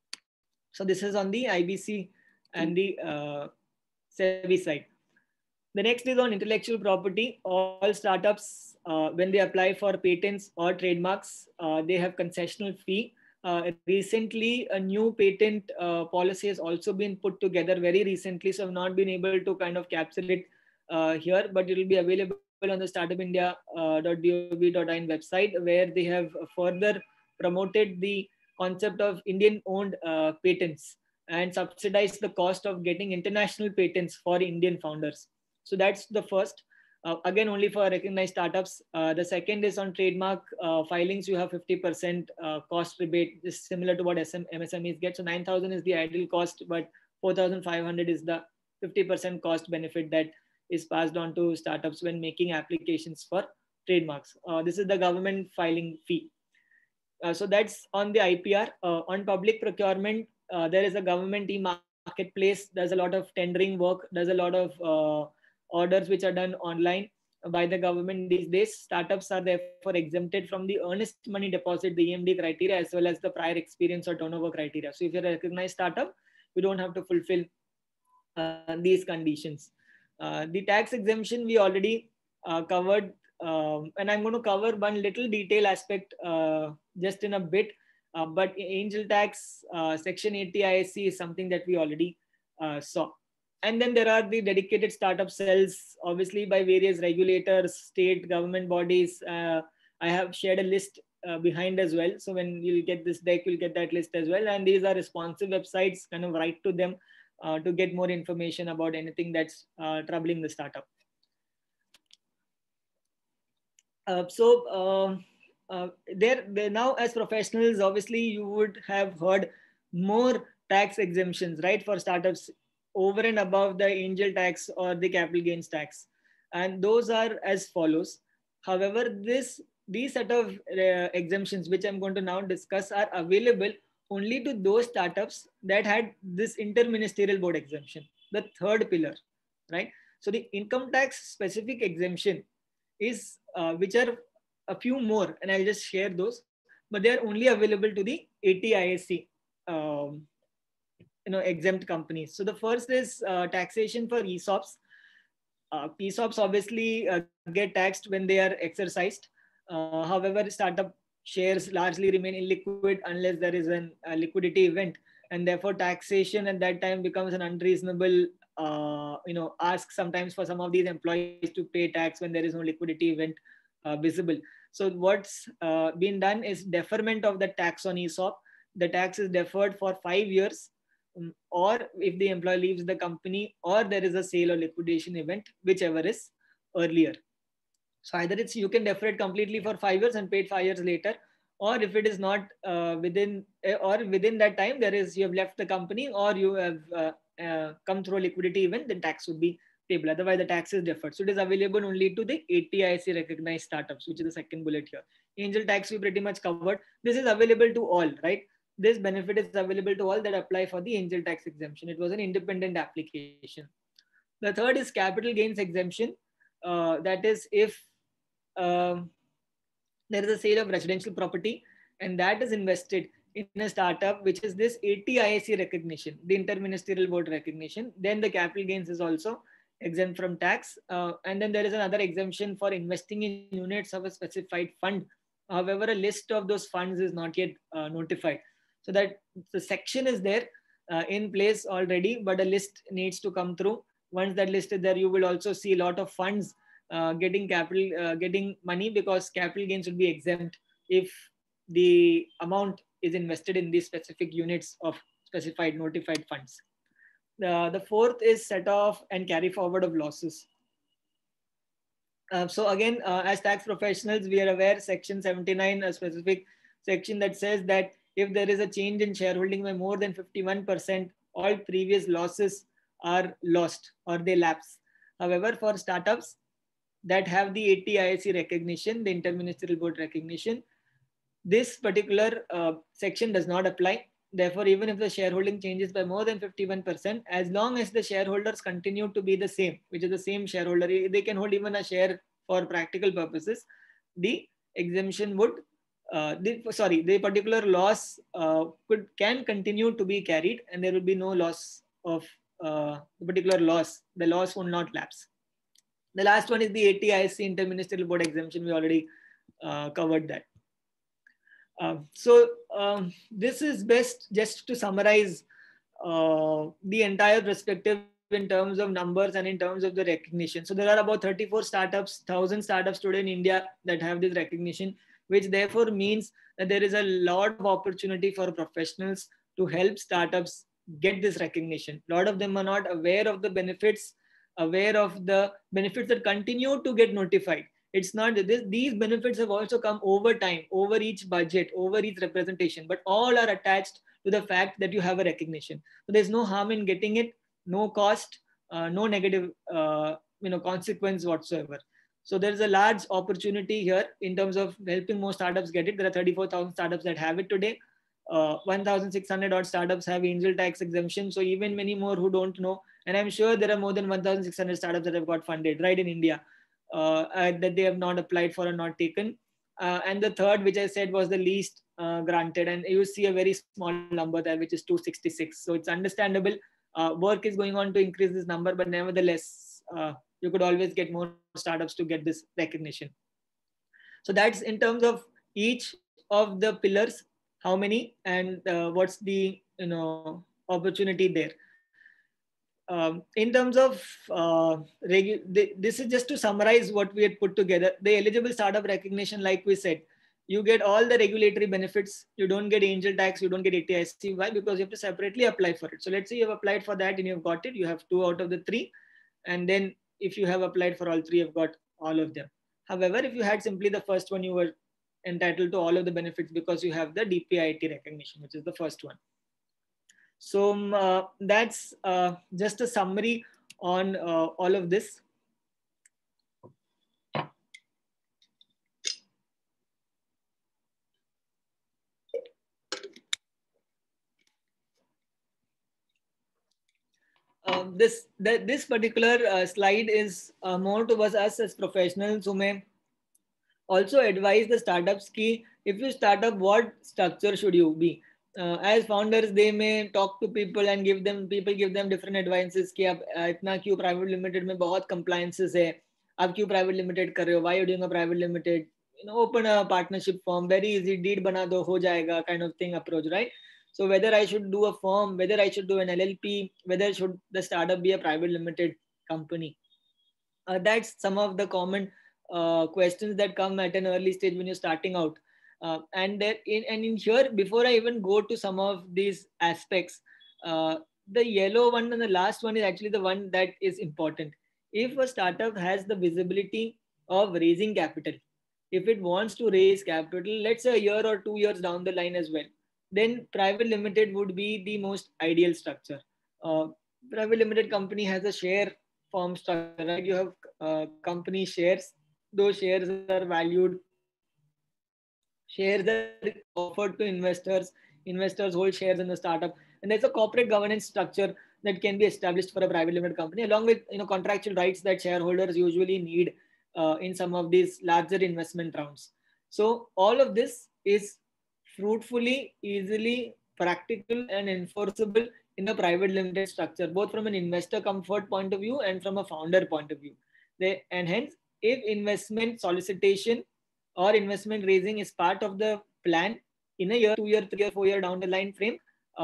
So this is on the I B C and the uh, SEBI side. The next is on intellectual property. All startups, uh, when they apply for patents or trademarks, uh, they have concessional fee. Uh, recently, a new patent uh, policy has also been put together very recently, so I've not been able to kind of capture it uh, here, but it will be available on the startup india dot gov dot in website, where they have further promoted the concept of Indian-owned uh, patents and subsidize the cost of getting international patents for Indian founders. So that's the first, uh, again, only for recognized startups. Uh, the second is on trademark uh, filings. You have fifty percent uh, cost rebate, is similar to what M S M Es get. So nine thousand is the ideal cost, but four thousand five hundred is the fifty percent cost benefit that is passed on to startups when making applications for trademarks. Uh, this is the government filing fee. Uh, so that's on the I P R. Uh, on public procurement, uh, there is a government e-marketplace. There's a lot of tendering work. There's a lot of uh, orders which are done online by the government these days. Startups are therefore exempted from the earnest money deposit, the E M D criteria, as well as the prior experience or turnover criteria. So if you're a recognized startup, you don't have to fulfill uh, these conditions. Uh, the tax exemption we already uh, covered, um, and I'm going to cover one little detail aspect uh, just in a bit. Uh, but angel tax, uh, section eighty I S C is something that we already uh, saw. And then there are the dedicated startup cells, obviously by various regulators, state government bodies. Uh, I have shared a list uh, behind as well. So when you'll get this deck, you'll get that list as well. And these are responsive websites, kind of write to them uh, to get more information about anything that's uh, troubling the startup. Uh, so uh, uh, there, there now as professionals, obviously you would have heard more tax exemptions, right, for startups over and above the angel tax or the capital gains tax. And those are as follows. However, this these set of uh, exemptions, which I'm going to now discuss, are available only to those startups that had this interministerial board exemption, the third pillar, right? So the income tax specific exemption is, uh, which are a few more, and I'll just share those, but they are only available to the eighty I S C um, you know, exempt companies. So the first is uh, taxation for E S O Ps. Uh, E S O Ps obviously uh, get taxed when they are exercised. Uh, however, startup shares largely remain illiquid unless there is an, a liquidity event, and therefore taxation at that time becomes an unreasonable uh, you know, ask sometimes for some of these employees to pay tax when there is no liquidity event uh, visible. So what's uh, been done is deferment of the tax on E S O P. The tax is deferred for five years. Um, or if the employee leaves the company, or there is a sale or liquidation event, whichever is earlier. So either it's you can defer it completely for five years and pay it five years later, or if it is not uh, within uh, or within that time, there is you have left the company or you have uh, uh, come through a liquidity event, then tax would be payable. Otherwise, the tax is deferred. So it is available only to the eighty I S C recognized startups, which is the second bullet here. Angel tax we pretty much covered. This is available to all, right? This benefit is available to all that apply for the angel tax exemption. It was an independent application. The third is capital gains exemption. Uh, that is if um, there is a sale of residential property and that is invested in a startup, which is this eighty I S C recognition, the interministerial board recognition, then the capital gains is also exempt from tax. Uh, and then there is another exemption for investing in units of a specified fund. However, a list of those funds is not yet uh, notified. So that the section is there uh, in place already, but a list needs to come through. Once that list is there, you will also see a lot of funds uh, getting capital, uh, getting money, because capital gains would be exempt if the amount is invested in these specific units of specified notified funds. The, the fourth is set off and carry forward of losses. Uh, so again, uh, as tax professionals, we are aware Section seventy-nine, a specific section that says that if there is a change in shareholding by more than fifty-one percent, all previous losses are lost or they lapse. However, for startups that have the A T I I C recognition, the Interministerial Board recognition, this particular uh, section does not apply. Therefore, even if the shareholding changes by more than fifty-one percent, as long as the shareholders continue to be the same, which is the same shareholder, they can hold even a share for practical purposes, the exemption would, uh, the, sorry, the particular loss uh, could can continue to be carried, and there will be no loss of uh, the particular loss. The loss will not lapse. The last one is the A T I I C Interministerial Board exemption. We already uh, covered that. Uh, so um, this is best just to summarize uh, the entire perspective in terms of numbers and in terms of the recognition. So there are about thirty-four startups, one thousand startups today in India that have this recognition, which therefore means that there is a lot of opportunity for professionals to help startups get this recognition. A lot of them are not aware of the benefits, aware of the benefits that continue to get notified. It's not that this, these benefits have also come over time, over each budget, over each representation, but all are attached to the fact that you have a recognition. So there's no harm in getting it, no cost, uh, no negative uh, you know, consequence whatsoever. So there's a large opportunity here in terms of helping more startups get it. There are thirty-four thousand startups that have it today. Uh, one thousand six hundred odd startups have angel tax exemption. So even many more who don't know, and I'm sure there are more than one thousand six hundred startups that have got funded right in India. Uh, uh, that they have not applied for or not taken. Uh, and the third, which I said was the least uh, granted. And you see a very small number there, which is two sixty-six. So it's understandable. Uh, work is going on to increase this number, but nevertheless, uh, you could always get more startups to get this recognition. So that's in terms of each of the pillars, how many and uh, what's the you know opportunity there. Um, in terms of uh, regu this is just to summarize what we had put together. The eligible startup recognition, like we said, you get all the regulatory benefits. You don't get angel tax. You don't get A T I I C. Why? Because you have to separately apply for it. So let's say you have applied for that and you've got it. You have two out of the three. And then if you have applied for all three, you've got all of them. However, if you had simply the first one, you were entitled to all of the benefits because you have the D P I I T recognition, which is the first one. So um, uh, that's uh, just a summary on uh, all of this. Uh, this the, this particular uh, slide is uh, more towards us as professionals who may also advise the startups ki if you start up, what structure should you be? Uh, as founders, they may talk to people and give them people give them different advices कि आप इतना क्यों private limited में बहुत compliances है, आप क्यों private limited कर रहे हो? Why are you doing a private limited? You know, open a partnership firm, very easy, deed बना दो हो जाएगा kind of thing approach, right? So whether I should do a firm, whether I should do an L L P, whether should the startup be a private limited company? Uh, that's some of the common uh, questions that come at an early stage when you're starting out. Uh, and there in, and in here, before I even go to some of these aspects, uh, the yellow one and the last one is actually the one that is important. If a startup has the visibility of raising capital, if it wants to raise capital, let's say a year or two years down the line as well, then private limited would be the most ideal structure. Uh, private limited company has a share form structure, right? You have uh, company shares. Those shares are valued. Shares are offered to investors. Investors hold shares in the startup, and there's a corporate governance structure that can be established for a private limited company, along with you know contractual rights that shareholders usually need uh, in some of these larger investment rounds. So all of this is fruitfully, easily practical and enforceable in a private limited structure, both from an investor comfort point of view and from a founder point of view. They, and hence, if investment solicitation or investment raising is part of the plan in a year, two year, three year, four year down the line frame, uh,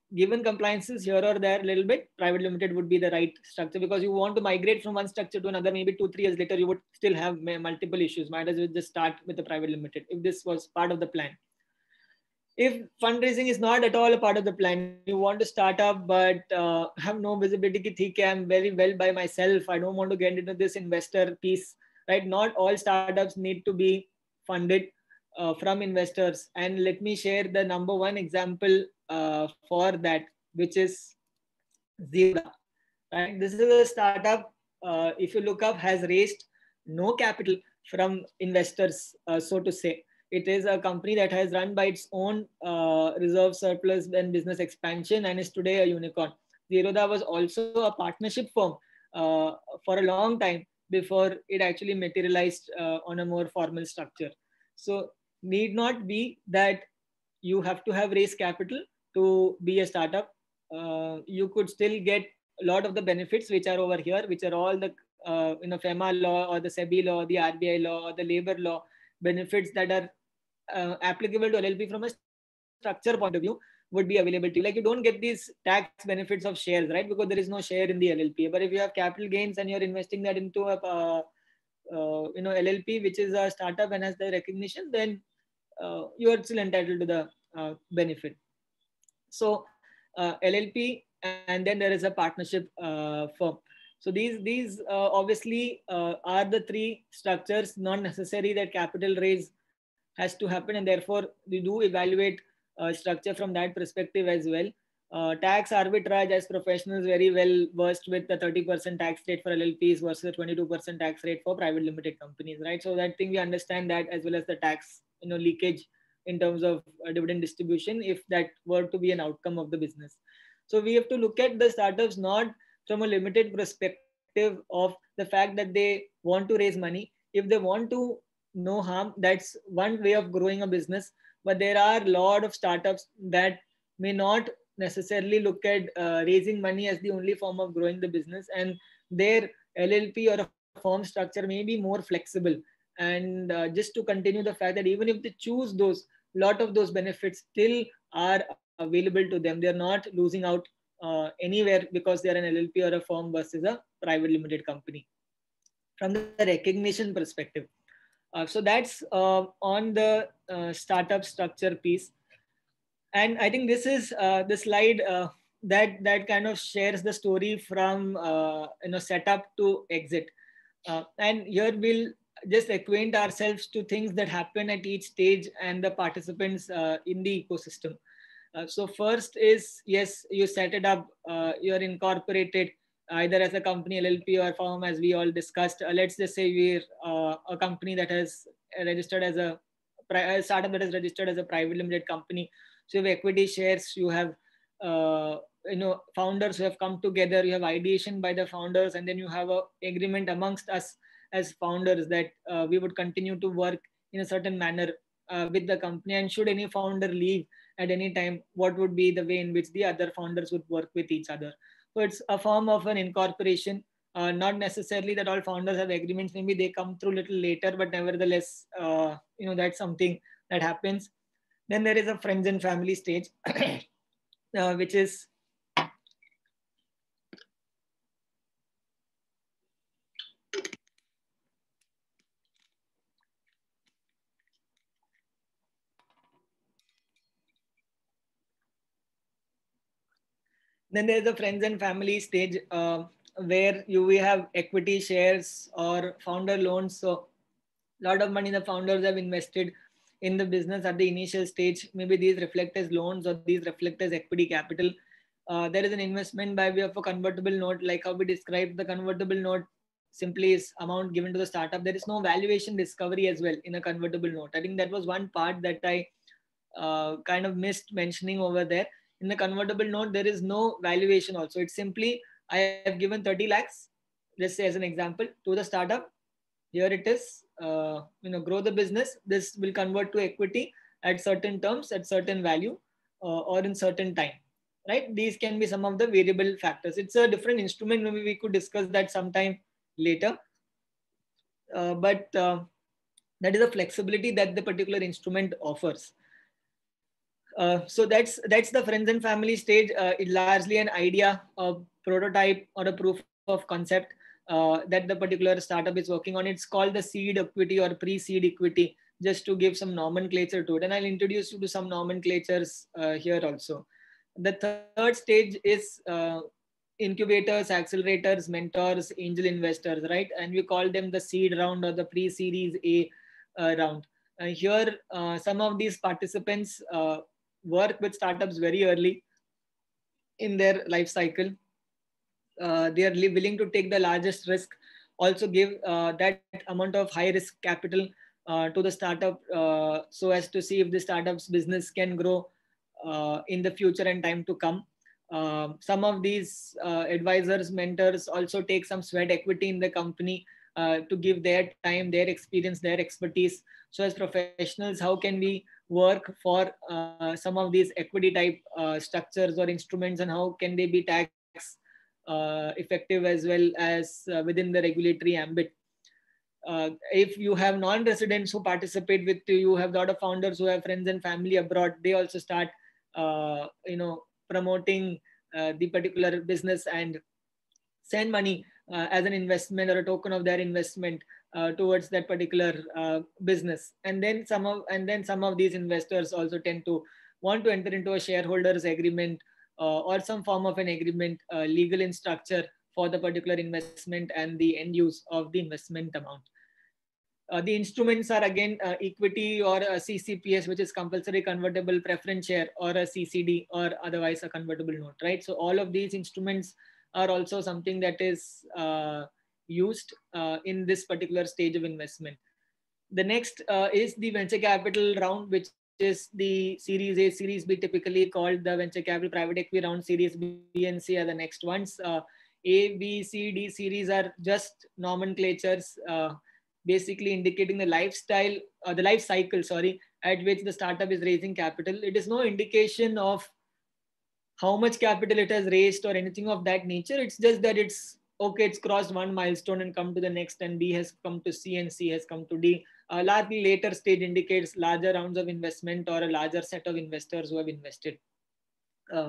given compliances here or there a little bit, private limited would be the right structure, because you want to migrate from one structure to another. Maybe two, three years later, you would still have multiple issues. Might as well just start with the private limited if this was part of the plan. If fundraising is not at all a part of the plan, you want to start up but uh, have no visibility, ki, I'm very well by myself, I don't want to get into this investor piece, right? Not all startups need to be funded uh, from investors. And let me share the number one example uh, for that, which is Zerodha. Right? This is a startup, uh, if you look up, has raised no capital from investors, uh, so to say. It is a company that has run by its own uh, reserve surplus and business expansion, and is today a unicorn. Zerodha was also a partnership firm uh, for a long time before it actually materialized uh, on a more formal structure. So need not be that you have to have raised capital to be a startup. Uh, you could still get a lot of the benefits which are over here, which are all the uh, you know FEMA law or the SEBI law, the R B I law or the labor law benefits that are uh, applicable to L L P from a structure point of view would be available to you. Like, you don't get these tax benefits of shares, right? Because there is no share in the L L P. But if you have capital gains and you're investing that into a uh, uh, you know L L P, which is a startup and has the recognition, then uh, you are still entitled to the uh, benefit. So uh, L L P, and then there is a partnership uh, firm. So these these uh, obviously uh, are the three structures. Not necessary that capital raise has to happen, and therefore we do evaluate uh, structure from that perspective as well. Uh, tax arbitrage, as professionals very well versed with the thirty percent tax rate for L L Ps versus twenty-two percent tax rate for private limited companies, right? So that thing we understand that, as well as the tax you know leakage in terms of uh, dividend distribution, if that were to be an outcome of the business. So we have to look at the startups not from a limited perspective of the fact that they want to raise money. If they want to, no harm. That's one way of growing a business. But there are a lot of startups that may not necessarily look at uh, raising money as the only form of growing the business, and their L L P or a firm structure may be more flexible. And uh, just to continue the fact that even if they choose those, lot of those benefits still are available to them. They're not losing out uh, anywhere because they're an L L P or a firm versus a private limited company from the recognition perspective. Uh, so that's uh, on the uh, startup structure piece. And I think this is uh, the slide uh, that that kind of shares the story from uh, you know setup to exit. Uh, and here we'll just acquaint ourselves to things that happen at each stage and the participants uh, in the ecosystem. Uh, so first is, yes, you set it up, uh, you're incorporated either as a company, L L P or firm, as we all discussed. Uh, let's just say we're uh, a company that has registered as a, a startup that is registered as a private limited company. So you have equity shares, you have uh, you know founders who have come together, you have ideation by the founders, and then you have a agreement amongst us as founders that uh, we would continue to work in a certain manner uh, with the company. And should any founder leave at any time, what would be the way in which the other founders would work with each other? So it's a form of an incorporation. Uh, not necessarily that all founders have agreements. Maybe they come through a little later, but nevertheless, uh, you know, that's something that happens. Then there is a friends and family stage, uh, which is then there's the friends and family stage uh, where you we have equity shares or founder loans. So a lot of money the founders have invested in the business at the initial stage. Maybe these reflect as loans or these reflect as equity capital. Uh, there is an investment by way of a convertible note, like how we described the convertible note simply is amount given to the startup. There is no valuation discovery as well in a convertible note. I think that was one part that I uh, kind of missed mentioning over there. In the convertible note, there is no valuation also. It's simply, I have given thirty lakhs, let's say as an example, to the startup. Here it is, uh, you know, grow the business. This will convert to equity at certain terms, at certain value, uh, or in certain time, right? These can be some of the variable factors. It's a different instrument. Maybe we could discuss that sometime later. Uh, but uh, that is a flexibility that the particular instrument offers. Uh, so that's that's the friends and family stage. Uh, it largely an idea, a prototype, or a proof of concept uh, that the particular startup is working on. It's called the seed equity or pre-seed equity, just to give some nomenclature to it. And I'll introduce you to some nomenclatures uh, here also. The third stage is uh, incubators, accelerators, mentors, angel investors, right? And we call them the seed round or the pre-series A uh, round. Uh, here, uh, some of these participants uh, work with startups very early in their life cycle. Uh, they are willing to take the largest risk, also give uh, that amount of high risk capital uh, to the startup uh, so as to see if the startup's business can grow uh, in the future and time to come. Uh, some of these uh, advisors, mentors also take some sweat equity in the company uh, to give their time, their experience, their expertise. So as professionals, how can we work for uh, some of these equity type uh, structures or instruments, and how can they be tax uh, effective as well as uh, within the regulatory ambit. Uh, if you have non-residents who participate with you, you have a lot of founders who have friends and family abroad. They also start, uh, you know, promoting uh, the particular business and send money uh, as an investment or a token of their investment uh, towards that particular uh, business. And then some of and then some of these investors also tend to want to enter into a shareholders agreement uh, or some form of an agreement, uh, legal in structure for the particular investment and the end use of the investment amount. Uh, the instruments are again uh, equity or a C C P S, which is compulsory convertible preference share, or a C C D, or otherwise a convertible note, right? So all of these instruments are also something that is uh, used uh, in this particular stage of investment. The next uh, is the venture capital round, which is the Series A, Series B, typically called the venture capital private equity round. Series B and C are the next ones. Uh, A, B, C, D series are just nomenclatures, uh, basically indicating the lifestyle, uh, the life cycle, sorry, at which the startup is raising capital. It is no indication of how much capital it has raised or anything of that nature. It's just that it's okay, it's crossed one milestone and come to the next, and B has come to C and C has come to D. A largely later stage indicates larger rounds of investment or a larger set of investors who have invested. Uh,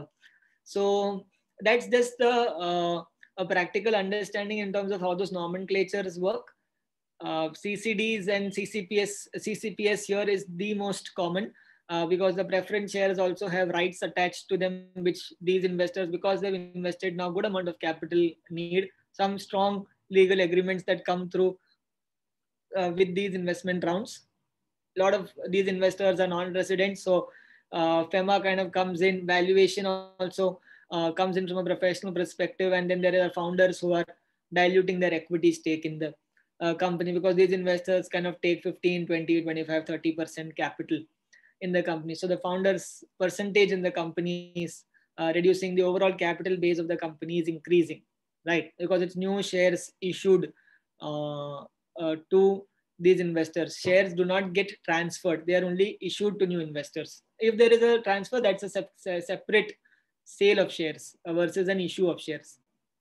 so that's just the uh, a practical understanding in terms of how those nomenclatures work. Uh, C C Ds and C C P S, C C P S here is the most common uh, because the preference shares also have rights attached to them, which these investors, because they've invested now good amount of capital, need some strong legal agreements that come through uh, with these investment rounds. A lot of these investors are non-residents, so uh, FEMA kind of comes in. Valuation also uh, comes in from a professional perspective, and then there are founders who are diluting their equity stake in the uh, company, because these investors kind of take fifteen, twenty, twenty-five, thirty percent capital in the company. So the founders' percentage in the company is uh, reducing, the overall capital base of the company is increasing, right? Because it's new shares issued uh, uh, to these investors. Shares do not get transferred. They are only issued to new investors. If there is a transfer, that's a, sep separate sale of shares versus an issue of shares.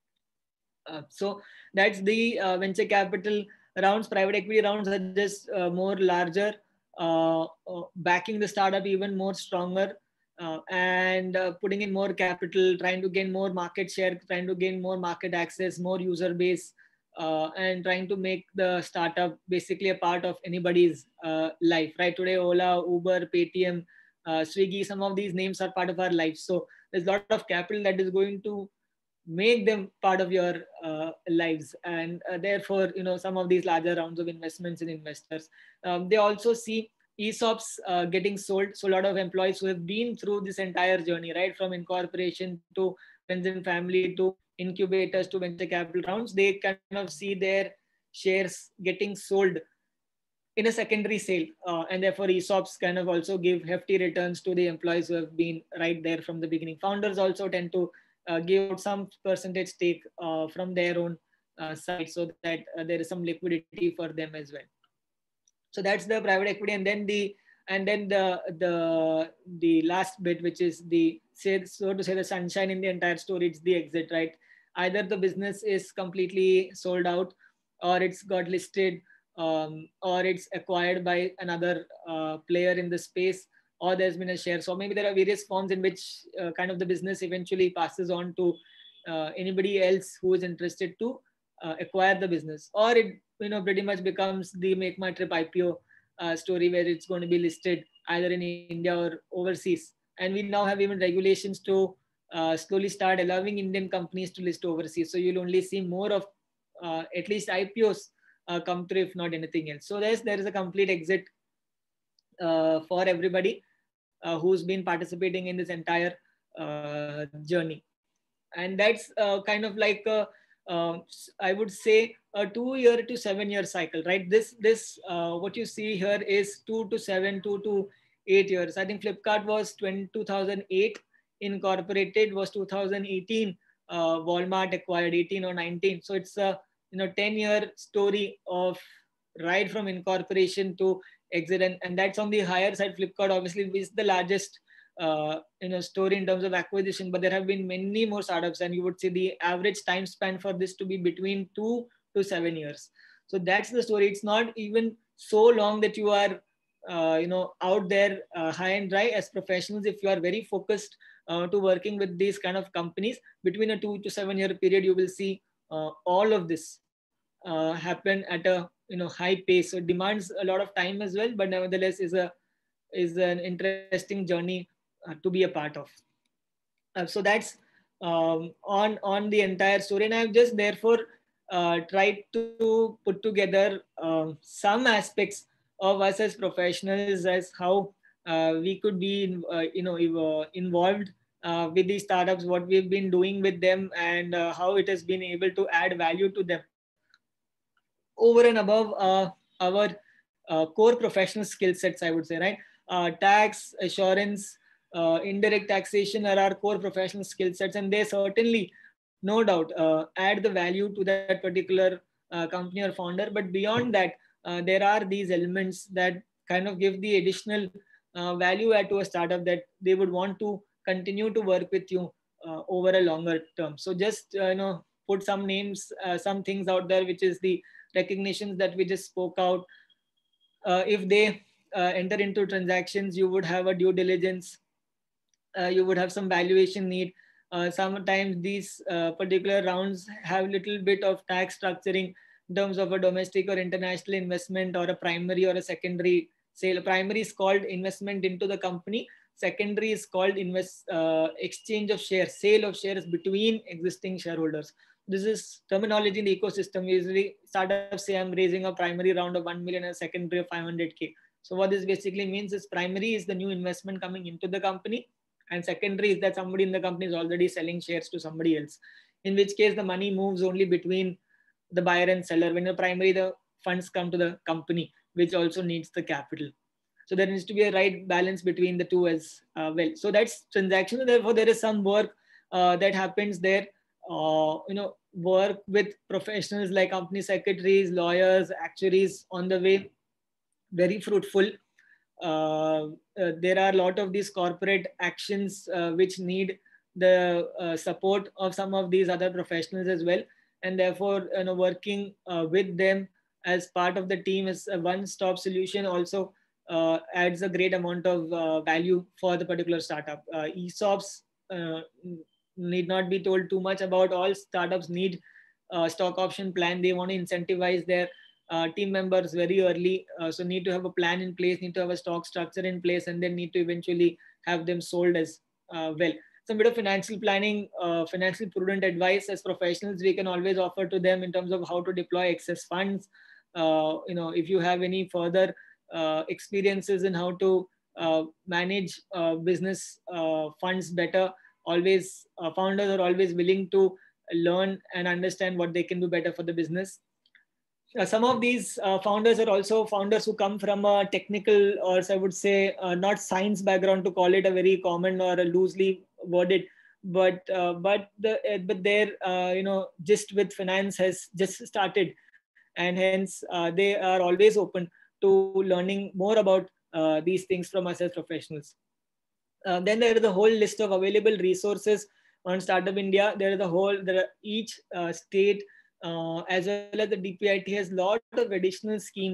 Uh, so that's the uh, venture capital rounds. Private equity rounds are just uh, more larger, uh, uh, backing the startup even more stronger, uh, and uh, putting in more capital, trying to gain more market share, trying to gain more market access, more user base, uh, and trying to make the startup basically a part of anybody's uh, life. Right today, Ola, Uber, Paytm, uh, Swiggy, some of these names are part of our lives. So there's a lot of capital that is going to make them part of your uh, lives, and uh, therefore, you know, some of these larger rounds of investments and investors, um, they also see ESOPs uh, getting sold. So a lot of employees who have been through this entire journey, right, from incorporation to friends and family to incubators to venture capital rounds, they kind of see their shares getting sold in a secondary sale, uh, and therefore ESOPs kind of also give hefty returns to the employees who have been right there from the beginning. Founders also tend to uh, give out some percentage stake uh, from their own uh, side, so that uh, there is some liquidity for them as well. So that's the private equity, and then the and then the the the last bit, which is the, say, so to say, the sunshine in the entire story. It's the exit, right? Either the business is completely sold out, or it's got listed, um, or it's acquired by another uh, player in the space, or there's been a share. So maybe there are various forms in which uh, kind of the business eventually passes on to uh, anybody else who is interested to uh, acquire the business, or it you know pretty much becomes the Make My Trip I P O uh, story, where it's going to be listed either in India or overseas. And we now have even regulations to uh, slowly start allowing Indian companies to list overseas. So you'll only see more of uh, at least I P Os uh, come through, if not anything else. So there's there is a complete exit uh, for everybody uh, who's been participating in this entire uh, journey. And that's uh, kind of like a, uh, I would say a two year to seven year cycle, right? This this uh, what you see here is two to seven, two to eight years. I think Flipkart was two thousand eight incorporated, was two thousand eighteen. Uh, Walmart acquired eighteen or nineteen. So it's a you know ten year story of right from incorporation to exit, and, and that's on the higher side. Flipkart obviously is the largest uh, you know story in terms of acquisition, but there have been many more startups, and you would see the average time span for this to be between two to seven years. So that's the story. It's not even so long that you are uh, you know out there uh, high and dry as professionals. If you are very focused uh, to working with these kind of companies, between a two to seven year period, you will see uh, all of this uh, happen at a you know high pace. So it demands a lot of time as well, but nevertheless is a is an interesting journey uh, to be a part of. Uh, so that's um, on on the entire story, and I've just therefore uh, tried to put together uh, some aspects of us as professionals, as how uh, we could be uh, you know uh, involved uh, with these startups, what we've been doing with them, and uh, how it has been able to add value to them over and above uh, our uh, core professional skill sets, I would say, right? Uh, tax, assurance, uh, indirect taxation are our core professional skill sets, and they certainly, no doubt, uh, add the value to that particular uh, company or founder. But beyond that, uh, there are these elements that kind of give the additional uh, value add to a startup, that they would want to continue to work with you uh, over a longer term. So just uh, you know put some names, uh, some things out there, which is the recognitions that we just spoke out. Uh, if they uh, enter into transactions, you would have a due diligence, uh, you would have some valuation need. Uh, sometimes these uh, particular rounds have little bit of tax structuring in terms of a domestic or international investment, or a primary or a secondary sale. Primary is called investment into the company. Secondary is called invest uh, exchange of shares, sale of shares between existing shareholders. This is terminology in the ecosystem. Usually startups say I'm raising a primary round of one million and a secondary of five hundred K. So what this basically means is, primary is the new investment coming into the company, and secondary is that somebody in the company is already selling shares to somebody else, in which case the money moves only between the buyer and seller. When the primary, the funds come to the company, which also needs the capital. So there needs to be a right balance between the two as uh, well. So that's transaction. Therefore, there is some work uh, that happens there. Uh, you know, work with professionals like company secretaries, lawyers, actuaries on the way, very fruitful. Uh, uh, there are a lot of these corporate actions uh, which need the uh, support of some of these other professionals as well. And therefore, you know, working uh, with them as part of the team as a one-stop solution also uh, adds a great amount of uh, value for the particular startup. Uh, E S O Ps uh, need not be told too much about. All startups need a stock option plan. They want to incentivize their uh, team members very early. Uh, so need to have a plan in place, need to have a stock structure in place, and then need to eventually have them sold as uh, well. Some bit of financial planning, uh, financial prudent advice as professionals we can always offer to them in terms of how to deploy excess funds. Uh, you know, if you have any further uh, experiences in how to uh, manage uh, business uh, funds better, always uh, founders are always willing to learn and understand what they can do better for the business. Uh, some of these uh, founders are also founders who come from a technical, or I would say uh, not science background, to call it a very common or a loosely worded, but uh, but the uh, but their uh, you know gist with finance has just started, and hence uh, they are always open to learning more about uh, these things from us as professionals. Uh, then there is a whole list of available resources on Startup India. There is a whole, there are each uh, state uh, as well as the D P I T has a lot of additional schemes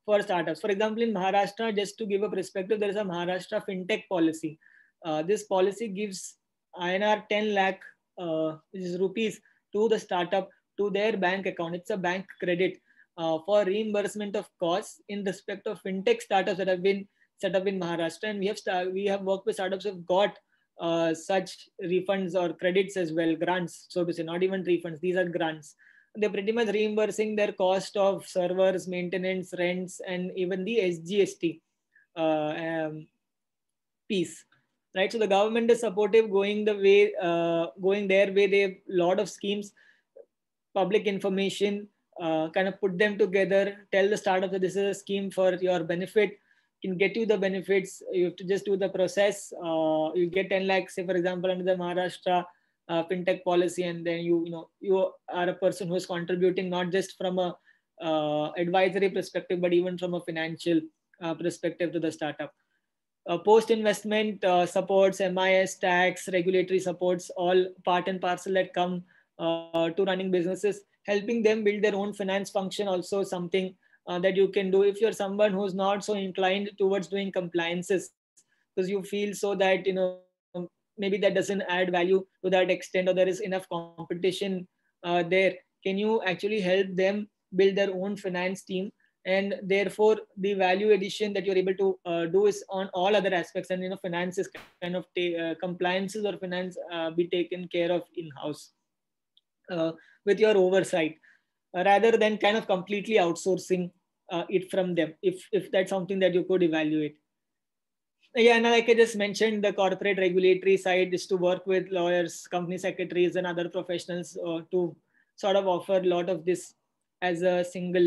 for startups. For example, in Maharashtra, just to give a perspective, there is a Maharashtra fintech policy. Uh, this policy gives I N R ten lakh, uh, which is rupees, to the startup to their bank account. It's a bank credit uh, for reimbursement of costs in respect of fintech startups that have been set up in Maharashtra. And we have start, we have worked with startups who have got uh, such refunds or credits as well, grants, so to say, not even refunds. These are grants. They're pretty much reimbursing their cost of servers, maintenance, rents, and even the S G S T uh, um, piece. Right, so the government is supportive, going the way, uh, going their way. They have a lot of schemes, public information, uh, kind of put them together, tell the startup that this is a scheme for your benefit, can get you the benefits. You have to just do the process. Uh, you get ten lakhs, say for example, under the Maharashtra uh, fintech policy, and then you, you know, you are a person who is contributing not just from a uh, advisory perspective, but even from a financial uh, perspective to the startup. Uh, post-investment uh, supports, M I S, tax, regulatory supports, all part and parcel that come uh, to running businesses. Helping them build their own finance function also something uh, that you can do if you're someone who's not so inclined towards doing compliances, because you feel so that, you know, maybe that doesn't add value to that extent, or there is enough competition uh, there. Can you actually help them build their own finance team? And therefore the value addition that you're able to uh, do is on all other aspects, and you know, finance is kind of uh, compliances or finance uh, be taken care of in-house uh, with your oversight, uh, rather than kind of completely outsourcing uh, it from them, if if that's something that you could evaluate. Yeah, and like I just mentioned, the corporate regulatory side is to work with lawyers, company secretaries, and other professionals uh, to sort of offer a lot of this as a single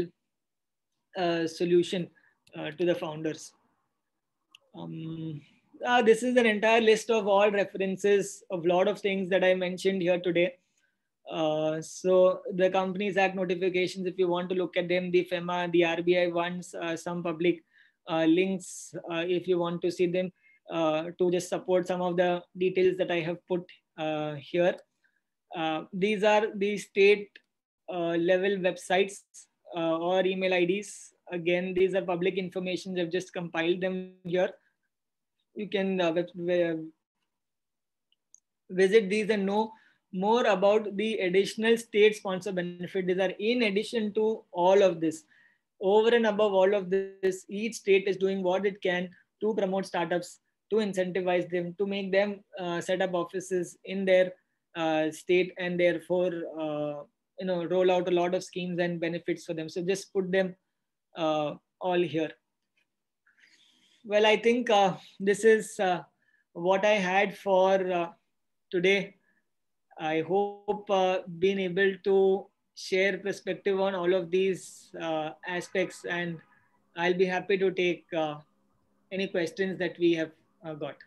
Uh, solution uh, to the founders. Um, uh, this is an entire list of all references of a lot of things that I mentioned here today. Uh, so the Companies Act notifications, if you want to look at them, the FEMA, the R B I ones, uh, some public uh, links, uh, if you want to see them, uh, to just support some of the details that I have put uh, here. Uh, these are the state uh, level websites uh, or email I Ds. Again, these are public information. They've just compiled them here. You can uh, visit these and know more about the additional state sponsor benefit. These are in addition to all of this. Over and above all of this, each state is doing what it can to promote startups, to incentivize them, to make them uh, set up offices in their uh, state, and therefore uh, you know, roll out a lot of schemes and benefits for them. So just put them uh, all here. Well, I think uh, this is uh, what I had for uh, today. I hope uh, being able to share perspective on all of these uh, aspects, and I'll be happy to take uh, any questions that we have uh, got.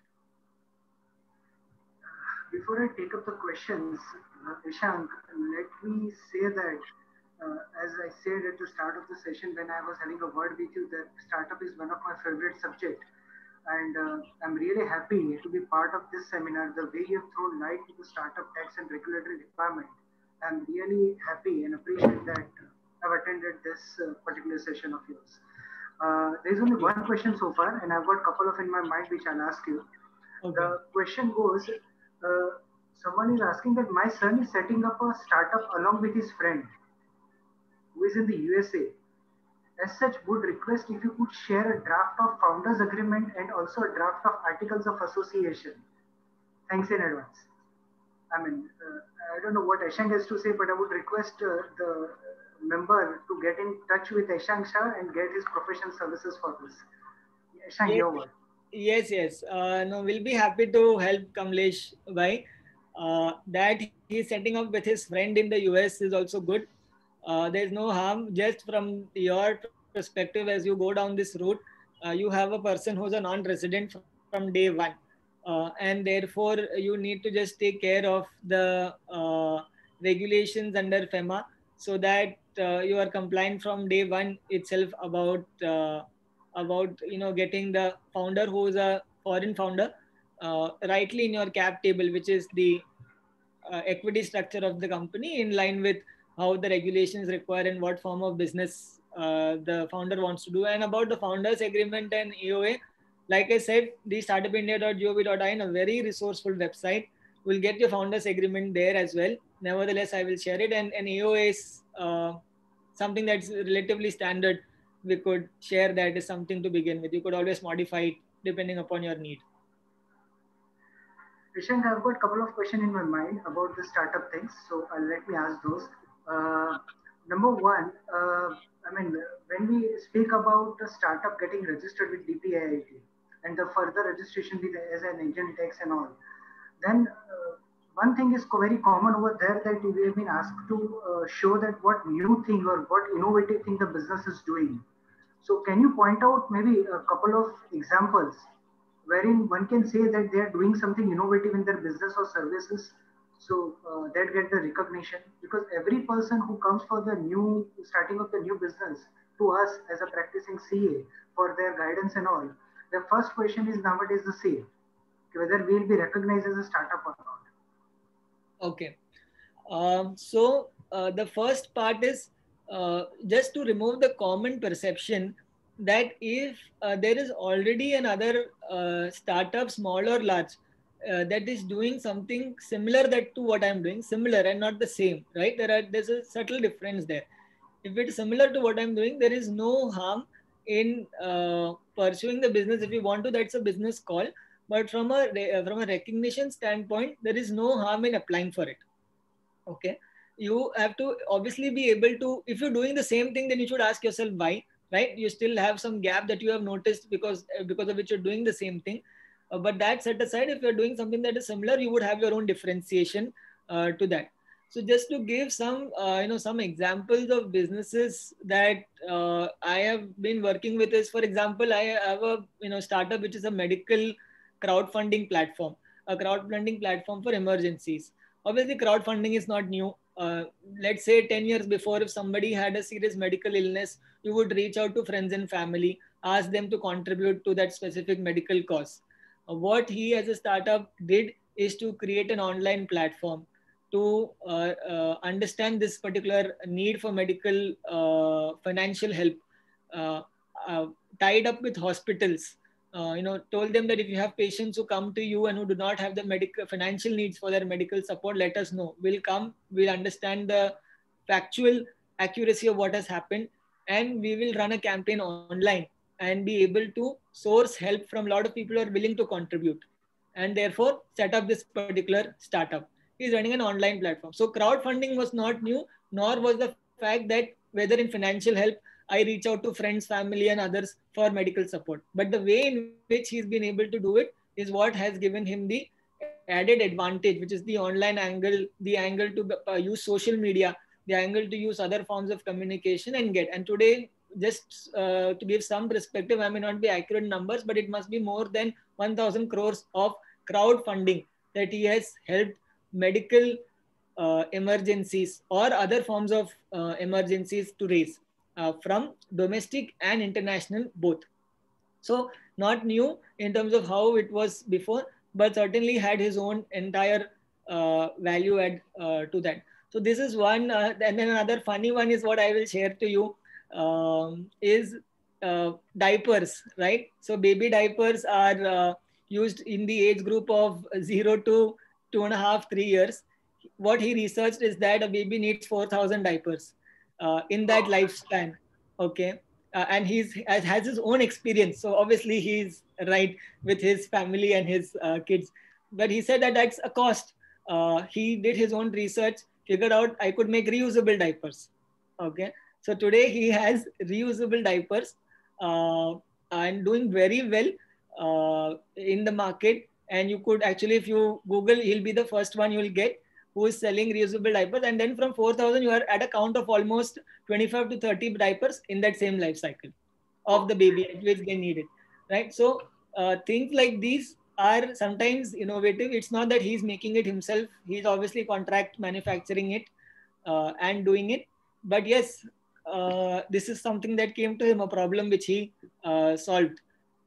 Before I take up the questions, uh, Ishank, let me say that uh, as I said at the start of the session when I was having a word with you, that startup is one of my favorite subjects. And uh, I'm really happy to be part of this seminar. The way you have thrown light to the startup tax and regulatory requirement, I'm really happy and appreciate that I've attended this uh, particular session of yours. Uh, there's only one question so far, and I've got a couple of in my mind which I'll ask you. Okay. The question goes, uh, someone is asking that my son is setting up a startup along with his friend who is in the U S A. As such, would request if you could share a draft of founders agreement and also a draft of articles of association. Thanks in advance. I mean, uh, I don't know what Ishank has to say, but I would request uh, the member to get in touch with Ishank Shah and get his professional services for this. Ishank, yes, your word. Yes, yes. Uh, no, we'll be happy to help Kamlesh by uh, that he's setting up with his friend in the U S is also good. Uh, there's no harm. Just from your perspective, as you go down this route, uh, you have a person who's a non-resident from day one. Uh, and therefore, you need to just take care of the uh, regulations under FEMA so that uh, you are compliant from day one itself about, uh, about you know, getting the founder who is a foreign founder uh, rightly in your cap table, which is the uh, equity structure of the company in line with how the regulations require and what form of business uh, the founder wants to do. And about the founders agreement and E O A, like I said, the startup india dot gov dot in, a very resourceful website. We'll get your founders agreement there as well. Nevertheless, I will share it. And, and E O A is uh, something that's relatively standard. We could share that as something to begin with. You could always modify it depending upon your need. Ishank, I've got a couple of questions in my mind about the startup things, so uh, let me ask those. Uh, number one, uh, I mean, when we speak about a startup getting registered with D P I I T and the further registration with as an agent tax and all, then uh, one thing is very common over there that we have been asked to uh, show that what new thing or what innovative thing the business is doing. So can you point out maybe a couple of examples wherein one can say that they are doing something innovative in their business or services, so uh, that get the recognition? Because every person who comes for the new starting of the new business to us as a practicing C A for their guidance and all, the first question is nowadays the same, whether we'll be recognized as a startup or not. Okay. Um, so uh, the first part is uh, just to remove the common perception that if uh, there is already another uh, startup, small or large, uh, that is doing something similar that to what I'm doing, similar and not the same, right? There are there's a subtle difference there. If it's similar to what I'm doing, there is no harm in uh, pursuing the business. If you want to, that's a business call. But from a from a recognition standpoint, there is no harm in applying for it. Okay, you have to obviously be able to. If you're doing the same thing, then you should ask yourself why. Right? You still have some gap that you have noticed because because of which you're doing the same thing. Uh, but that set aside, if you're doing something that is similar, you would have your own differentiation uh, to that. So just to give some, uh, you know, some examples of businesses that uh, I have been working with is, for example, I have a, you know, startup which is a medical crowdfunding platform, a crowdfunding platform for emergencies. Obviously, crowdfunding is not new. Uh, let's say ten years before, if somebody had a serious medical illness, you would reach out to friends and family, ask them to contribute to that specific medical cause. Uh, what he as a startup did is to create an online platform to uh, uh, understand this particular need for medical uh, financial help, uh, uh, tied up with hospitals. Uh, you know, told them that if you have patients who come to you and who do not have the medical financial needs for their medical support, let us know. We'll come, we'll understand the factual accuracy of what has happened, and we will run a campaign online and be able to source help from a lot of people who are willing to contribute, and therefore set up this particular startup. He's running an online platform. So crowdfunding was not new, nor was the fact that whether in financial help, I reach out to friends, family, and others for medical support. But the way in which he's been able to do it is what has given him the added advantage, which is the online angle, the angle to uh, use social media, the angle to use other forms of communication and get. And today, just uh, to give some perspective, I may not be accurate numbers, but it must be more than one thousand crores of crowdfunding that he has helped medical uh, emergencies or other forms of uh, emergencies to raise uh, from domestic and international both. So not new in terms of how it was before, but certainly had his own entire uh, value add uh, to that. So this is one, uh, and then another funny one is what I will share to you um, is uh, diapers, right? So baby diapers are uh, used in the age group of zero to two and a half, three years. What he researched is that a baby needs four thousand diapers uh, in that lifespan. Okay. Uh, and he's has, has his own experience. So obviously he's right with his family and his uh, kids. But he said that that's a cost. Uh, he did his own research, figured out I could make reusable diapers. Okay. So today he has reusable diapers uh, and doing very well uh, in the market. And you could actually, if you Google, he'll be the first one you will get who is selling reusable diapers. And then from four thousand, you are at a count of almost twenty-five to thirty diapers in that same life cycle of the baby which they needed, right? So uh, things like these are sometimes innovative. It's not that he's making it himself. He's obviously contract manufacturing it uh, and doing it. But yes, uh, this is something that came to him, a problem which he uh, solved.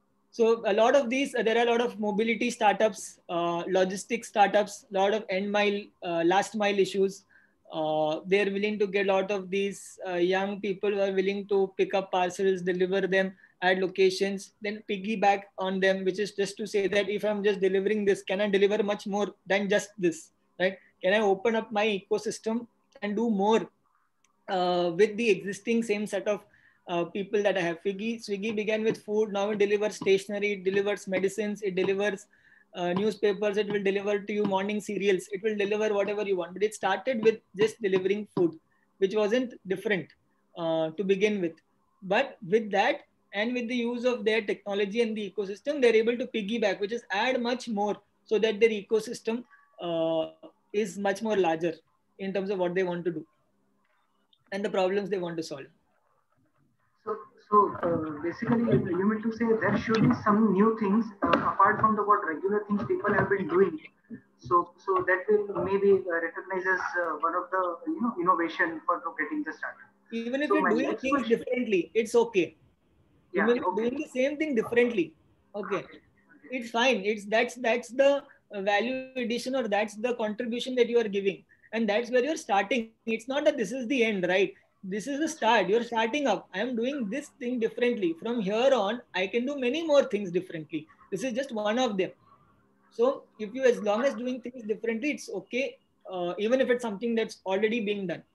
So a lot of these, uh, there are a lot of mobility startups, uh, logistics startups, a lot of end mile, uh, last mile issues. Uh, they're willing to get a lot of these uh, young people who are willing to pick up parcels, deliver them at locations, then piggyback on them, which is just to say that if I'm just delivering this, can I deliver much more than just this, right? Can I open up my ecosystem and do more uh, with the existing same set of uh, people that I have? Swiggy, Swiggy began with food. Now it delivers stationery, it delivers medicines, it delivers uh, newspapers, it will deliver to you morning cereals, it will deliver whatever you want. But it started with just delivering food, which wasn't different uh, to begin with. But with that, and with the use of their technology and the ecosystem, they're able to piggyback, which is add much more so that their ecosystem uh, is much more larger in terms of what they want to do and the problems they want to solve. So, so uh, basically, you mean to say there should be some new things uh, apart from the what regular things people have been doing. So, so that will maybe uh, recognize as uh, one of the you know innovation for getting the startup. Even if So you're my doing next things question, differently, it's okay. yeah, Even if you're okay, doing the same thing differently, okay, okay, okay. it's fine. It's that's that's the uh, value addition, or that's the contribution that you are giving, and that's where you're starting. It's not that this is the end, right? This is the That's start. right. You're starting up. I am doing this thing differently. From here on, I can do many more things differently. This is just one of them. So if you, as long as doing things differently, it's okay, uh, even if it's something that's already being done.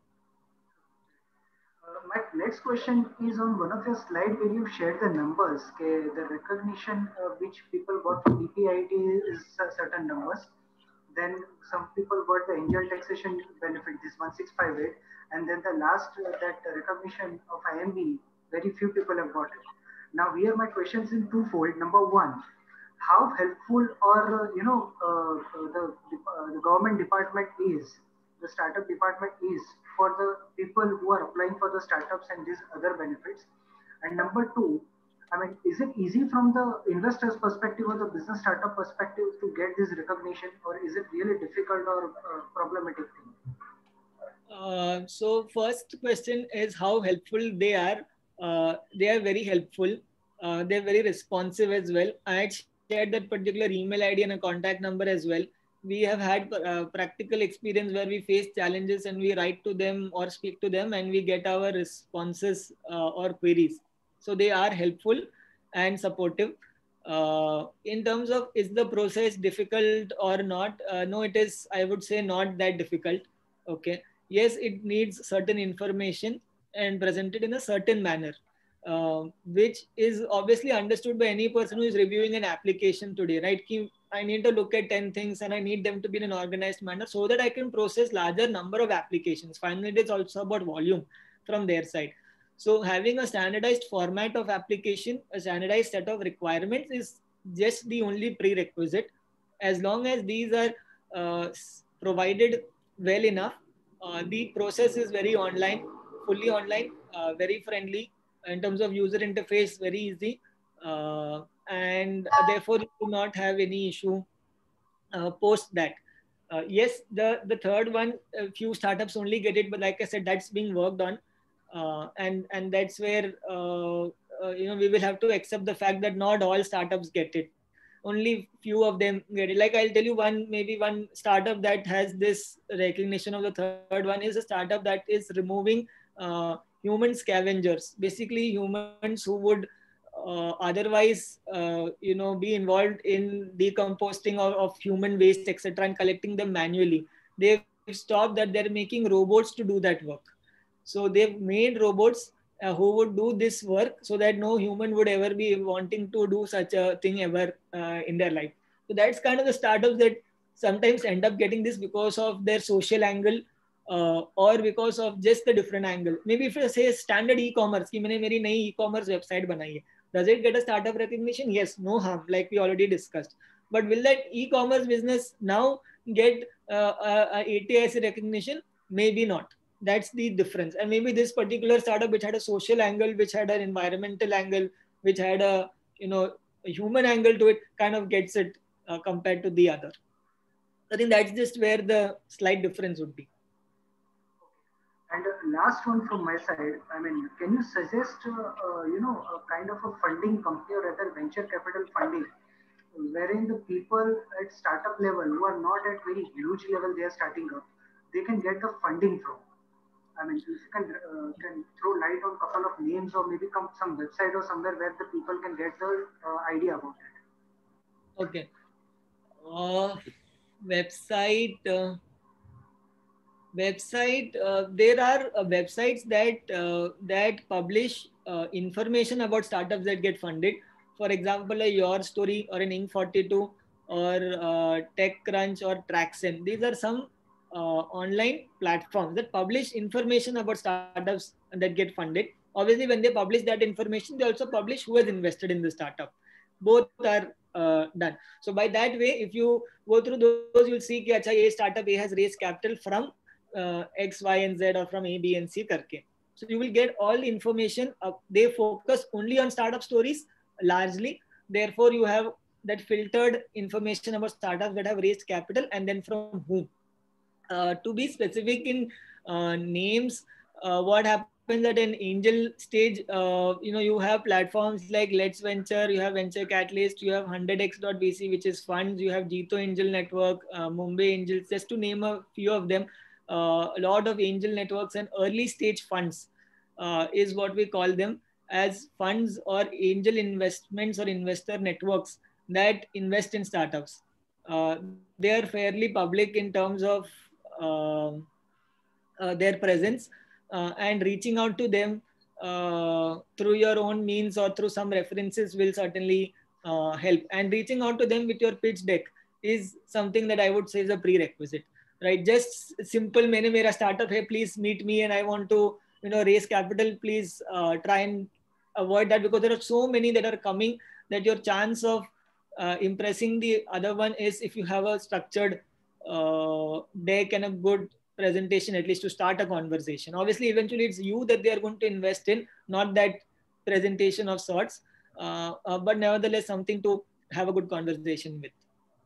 Uh, my next question is on one of your slide where you shared the numbers. Okay, the recognition uh, which people got from D P I T is uh, certain numbers. Then some people got the angel taxation benefit, this one six five eight, and then the last uh, that recognition of I M B, very few people have got it. Now here my questions in twofold. Number one, how helpful or uh, you know uh, the uh, the government department is, the startup department is for the people who are applying for the startups and these other benefits. And number two, I mean, is it easy from the investor's perspective or the business startup perspective to get this recognition, or is it really difficult or uh, problematic thing? Uh, so first question is how helpful they are. Uh, they are very helpful. Uh, they're very responsive as well. I had shared that particular email I D and a contact number as well. We have had uh, practical experience where we face challenges and we write to them or speak to them and we get our responses uh, or queries. So they are helpful and supportive. Uh, in terms of is the process difficult or not? Uh, no, it is, I would say, not that difficult. Okay. Yes, it needs certain information and presented in a certain manner, uh, which is obviously understood by any person who is reviewing an application today, right? I need to look at ten things and I need them to be in an organized manner so that I can process larger number of applications. Finally, it is also about volume from their side. So having a standardized format of application, a standardized set of requirements is just the only prerequisite. As long as these are uh, provided well enough, uh, the process is very online, fully online, uh, very friendly in terms of user interface, very easy. Uh, and therefore you do not have any issue uh, post that. Uh, yes, the, the third one, a few startups only get it, but like I said, that's being worked on. Uh, and, and that's where, uh, uh, you know, we will have to accept the fact that not all startups get it. Only few of them get it. Like I'll tell you one, maybe one startup that has this recognition of the third one is a startup that is removing uh, human scavengers, basically humans who would uh, otherwise, uh, you know, be involved in decomposting of, of human waste, et cetera, and collecting them manually. They've stopped that. They're making robots to do that work. So they've made robots uh, who would do this work so that no human would ever be wanting to do such a thing ever uh, in their life. So that's kind of the startups that sometimes end up getting this because of their social angle uh, or because of just the different angle. Maybe if you say standard e-commerce, कि मैंने मेरी नई e-commerce website बनाई है, does it get a startup recognition? Yes, no harm, like we already discussed. But will that e-commerce business now get uh, a, a A T I C recognition? Maybe not. That's the difference. And maybe this particular startup, which had a social angle, which had an environmental angle, which had a, you know, a human angle to it, kind of gets it uh, compared to the other. I think that's just where the slight difference would be. And uh, last one from my side, I mean, can you suggest, uh, uh, you know, a kind of a funding company or rather venture capital funding, wherein the people at startup level who are not at very huge level, they are starting up, they can get the funding from? I mean, if you can uh, can throw light on a couple of names or maybe come some website or somewhere where the people can get the uh, idea about it. Okay. Uh, website. Uh, website. Uh, there are uh, websites that uh, that publish uh, information about startups that get funded. For example, a Your Story or an Inc forty-two or uh, TechCrunch or Traxen. These are some uh, online platforms that publish information about startups that get funded. Obviously, when they publish that information, they also publish who has invested in the startup. Both are uh, done. So by that way, if you go through those, you'll see that a startup A has raised capital from uh, X, Y, and Z, or from A, B, and C. Karke. So you will get all the information. Uh, they focus only on startup stories largely. Therefore, you have that filtered information about startups that have raised capital and then from whom. Uh, to be specific in uh, names, uh, what happens at an angel stage, uh, you know, you have platforms like Let's Venture, you have Venture Catalyst, you have one hundred x dot v c, which is funds, you have Jito Angel Network, uh, Mumbai Angels, just to name a few of them. Uh, a lot of angel networks and early stage funds uh, is what we call them, as funds or angel investments or investor networks that invest in startups. Uh, they are fairly public in terms of um uh, their presence, uh, and reaching out to them uh, through your own means or through some references will certainly uh, help. And reaching out to them with your pitch deck is something that I would say is a prerequisite, right? Just simple, "Maine mera startup hai, please meet me and I want to, you know, raise capital." Please uh, try and avoid that, because there are so many that are coming that your chance of uh, impressing the other one is if you have a structured uh, deck and a good presentation, at least to start a conversation. Obviously, eventually it's you that they are going to invest in, not that presentation of sorts, uh, uh, but nevertheless something to have a good conversation with.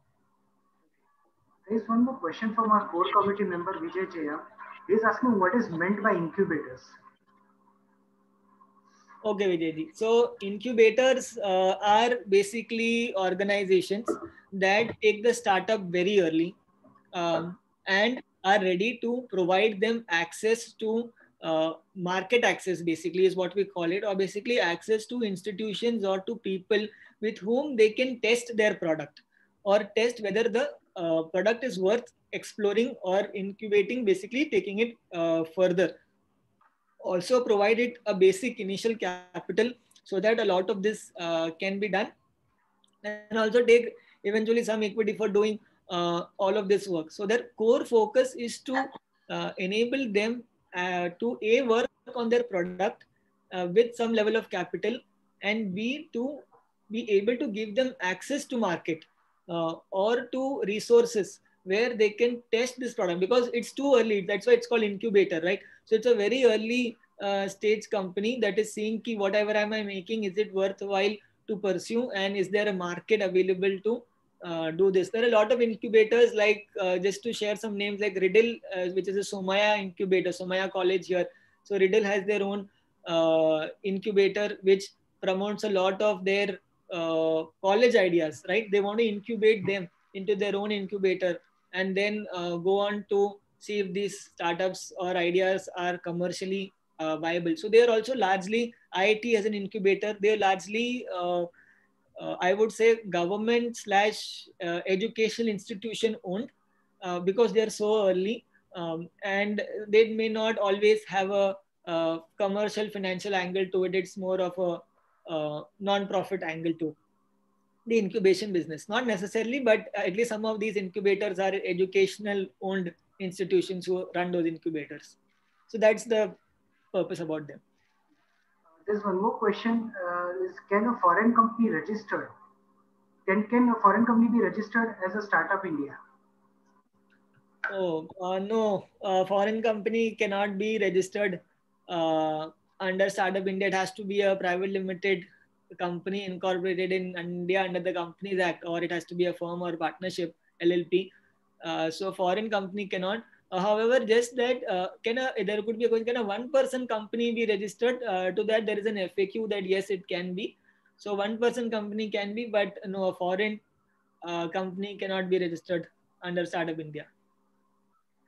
There is one more question from our core committee member Vijay Jaya. He is asking what is meant by incubators. Okay, Vijayji. So incubators uh, are basically organizations that take the startup very early, um, and are ready to provide them access to uh, market access, basically is what we call it, or basically access to institutions or to people with whom they can test their product or test whether the uh, product is worth exploring or incubating, basically taking it uh, further. Also provided a basic initial capital so that a lot of this uh, can be done, and also take eventually some equity for doing uh, all of this work. So their core focus is to uh, enable them uh, to a work on their product uh, with some level of capital, and b to be able to give them access to market uh, or to resources where they can test this product, because it's too early. That's why it's called incubator, right? So it's a very early uh, stage company that is seeing ki whatever am I making, is it worthwhile to pursue, and is there a market available to uh, do this. There are a lot of incubators, like uh, just to share some names, like Riddle, uh, which is a Somaya incubator, Somaya College here. So Riddle has their own uh, incubator which promotes a lot of their uh, college ideas, right? They want to incubate them into their own incubator and then uh, go on to see if these startups or ideas are commercially uh, viable. So they are also largely, I I T as an incubator, they are largely uh, uh, I would say government slash uh, educational institution owned, uh, because they are so early, um, and they may not always have a, uh commercial financial angle to it. It's more of a uh, non-profit angle to the incubation business. Not necessarily, but at least some of these incubators are educational owned institutions who run those incubators. So that's the purpose about them. There's one more question: uh, is can a foreign company registered? Can can a foreign company be registered as a startup India? Oh, uh, no, a foreign company cannot be registered uh, under Startup India. It has to be a private limited company incorporated in India under the Companies Act, or it has to be a firm or partnership, L L P. Uh, so foreign company cannot. Uh, however, just that uh, can a, there could be a question, can a one person company be registered? Uh, to that, there is an F A Q that yes, it can be. So one person company can be, but no, a foreign uh, company cannot be registered under Startup India. So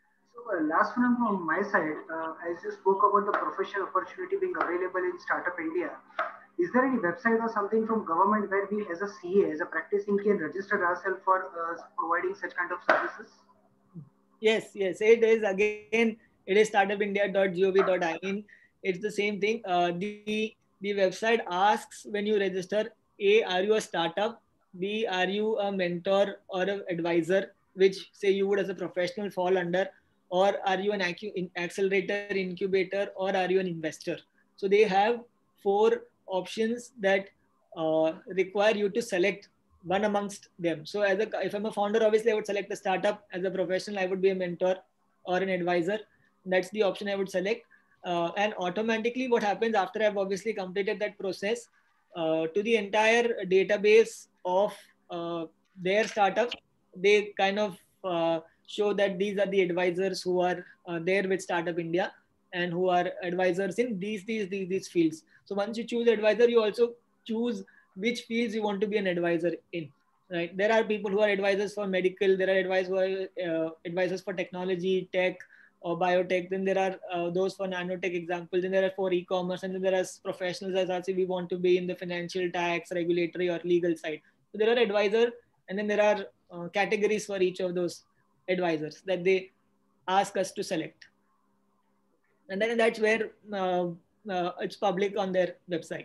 So, uh, last one from my side, uh, as you spoke about the professional opportunity being available in Startup India, is there any website or something from government where we, as a C A, as a practicing, can register ourselves for uh, providing such kind of services? Yes, yes, it is. Again, it is startup india dot gov dot in. It's the same thing. Uh, the the website asks when you register: A, are you a startup? B, are you a mentor or an advisor, which say you would as a professional fall under, or are you an accelerator, incubator, or are you an investor? So they have four options that uh, require you to select one amongst them. So as a, if I'm a founder, obviously I would select a startup. As a professional, I would be a mentor or an advisor. That's the option I would select. Uh, and automatically what happens after I've obviously completed that process, uh, to the entire database of uh, their startup, they kind of uh, show that these are the advisors who are uh, there with Startup India and who are advisors in these, these, these, these fields. So once you choose advisor, you also choose which fields you want to be an advisor in. Right? There are people who are advisors for medical. There are advisors who are uh, advisors for technology, tech, or biotech. Then there are uh, those for nanotech example. Then there are for e-commerce, and then there are professionals as also we want to be in the financial, tax, regulatory, or legal side. So there are advisors, and then there are uh, categories for each of those advisors that they ask us to select. And then that's where uh, uh, it's public on their website.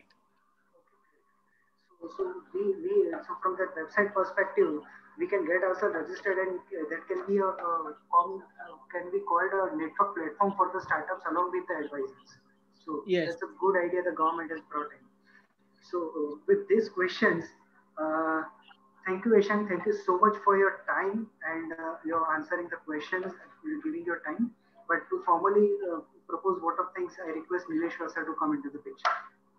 So, so we, we so from that website perspective, we can get ourselves registered, and uh, that can be a, a com, uh, can be called a network platform for the startups along with the advisors. So yes, that's a good idea the government has brought in. So uh, with these questions, uh, thank you, Eshank. Thank you so much for your time and uh, your answering the questions, and giving your time. But to formally uh, propose vote of thanks, I request Nilesh Vasa to come into the picture.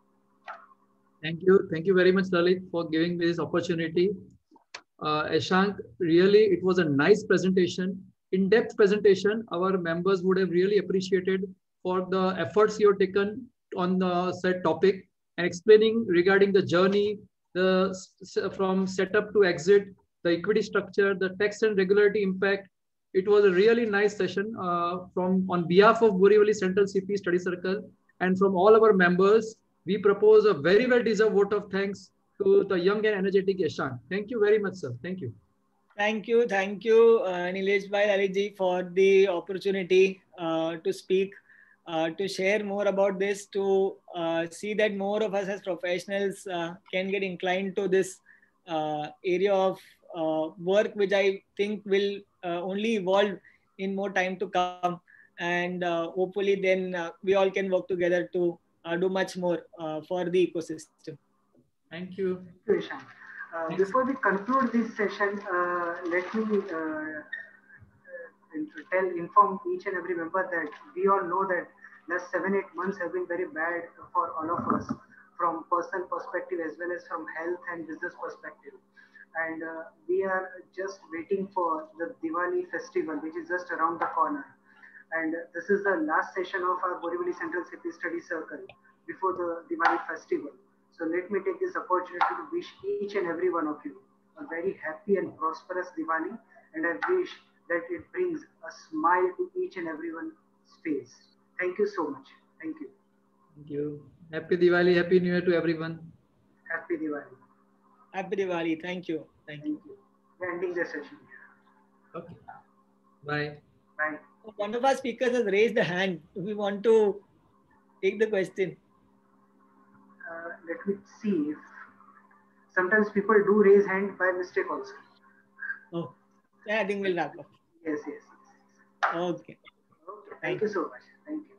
Thank you. Thank you very much, Lalit, for giving me this opportunity. Uh, Eshank, really, it was a nice presentation, in-depth presentation. Our members would have really appreciated for the efforts you have taken on the said topic and explaining regarding the journey, the from setup to exit, the equity structure, the tax and regulatory impact. It was a really nice session uh, from on behalf of Borivali Central C P Study Circle and from all our members. We propose a very well-deserved vote of thanks to the young and energetic Eshank. Thank you very much, sir. Thank you. Thank you. Thank you, uh, Nilesh Bhai Laliji, for the opportunity uh, to speak, uh, to share more about this, to uh, see that more of us as professionals uh, can get inclined to this uh, area of uh, work, which I think will uh, only evolve in more time to come. And uh, hopefully then uh, we all can work together to uh, do much more uh, for the ecosystem. Thank you. Thank you, Eshank. Uh, before we conclude this session, uh, let me uh, tell, inform each and every member that we all know that last seven, eight months have been very bad for all of us from personal perspective as well as from health and business perspective. And uh, we are just waiting for the Diwali festival, which is just around the corner. And uh, this is the last session of our Borivali Central C P Study Circle before the Diwali festival. So let me take this opportunity to wish each and every one of you a very happy and prosperous Diwali, and I wish that it brings a smile to each and everyone's face. Thank you so much. Thank you. Thank you. Happy Diwali, Happy New Year to everyone. Happy Diwali. Happy Diwali. Thank you. Thank, Thank you. you. We're ending the session here. Okay. Bye. Bye. One of our speakers has raised the hand. We want to take the question. Uh, let me see if sometimes people do raise hand by mistake also. Oh, yeah, I think we'll wrap up. Yes, yes, yes. Okay. Okay. Thank you so much. Thank you.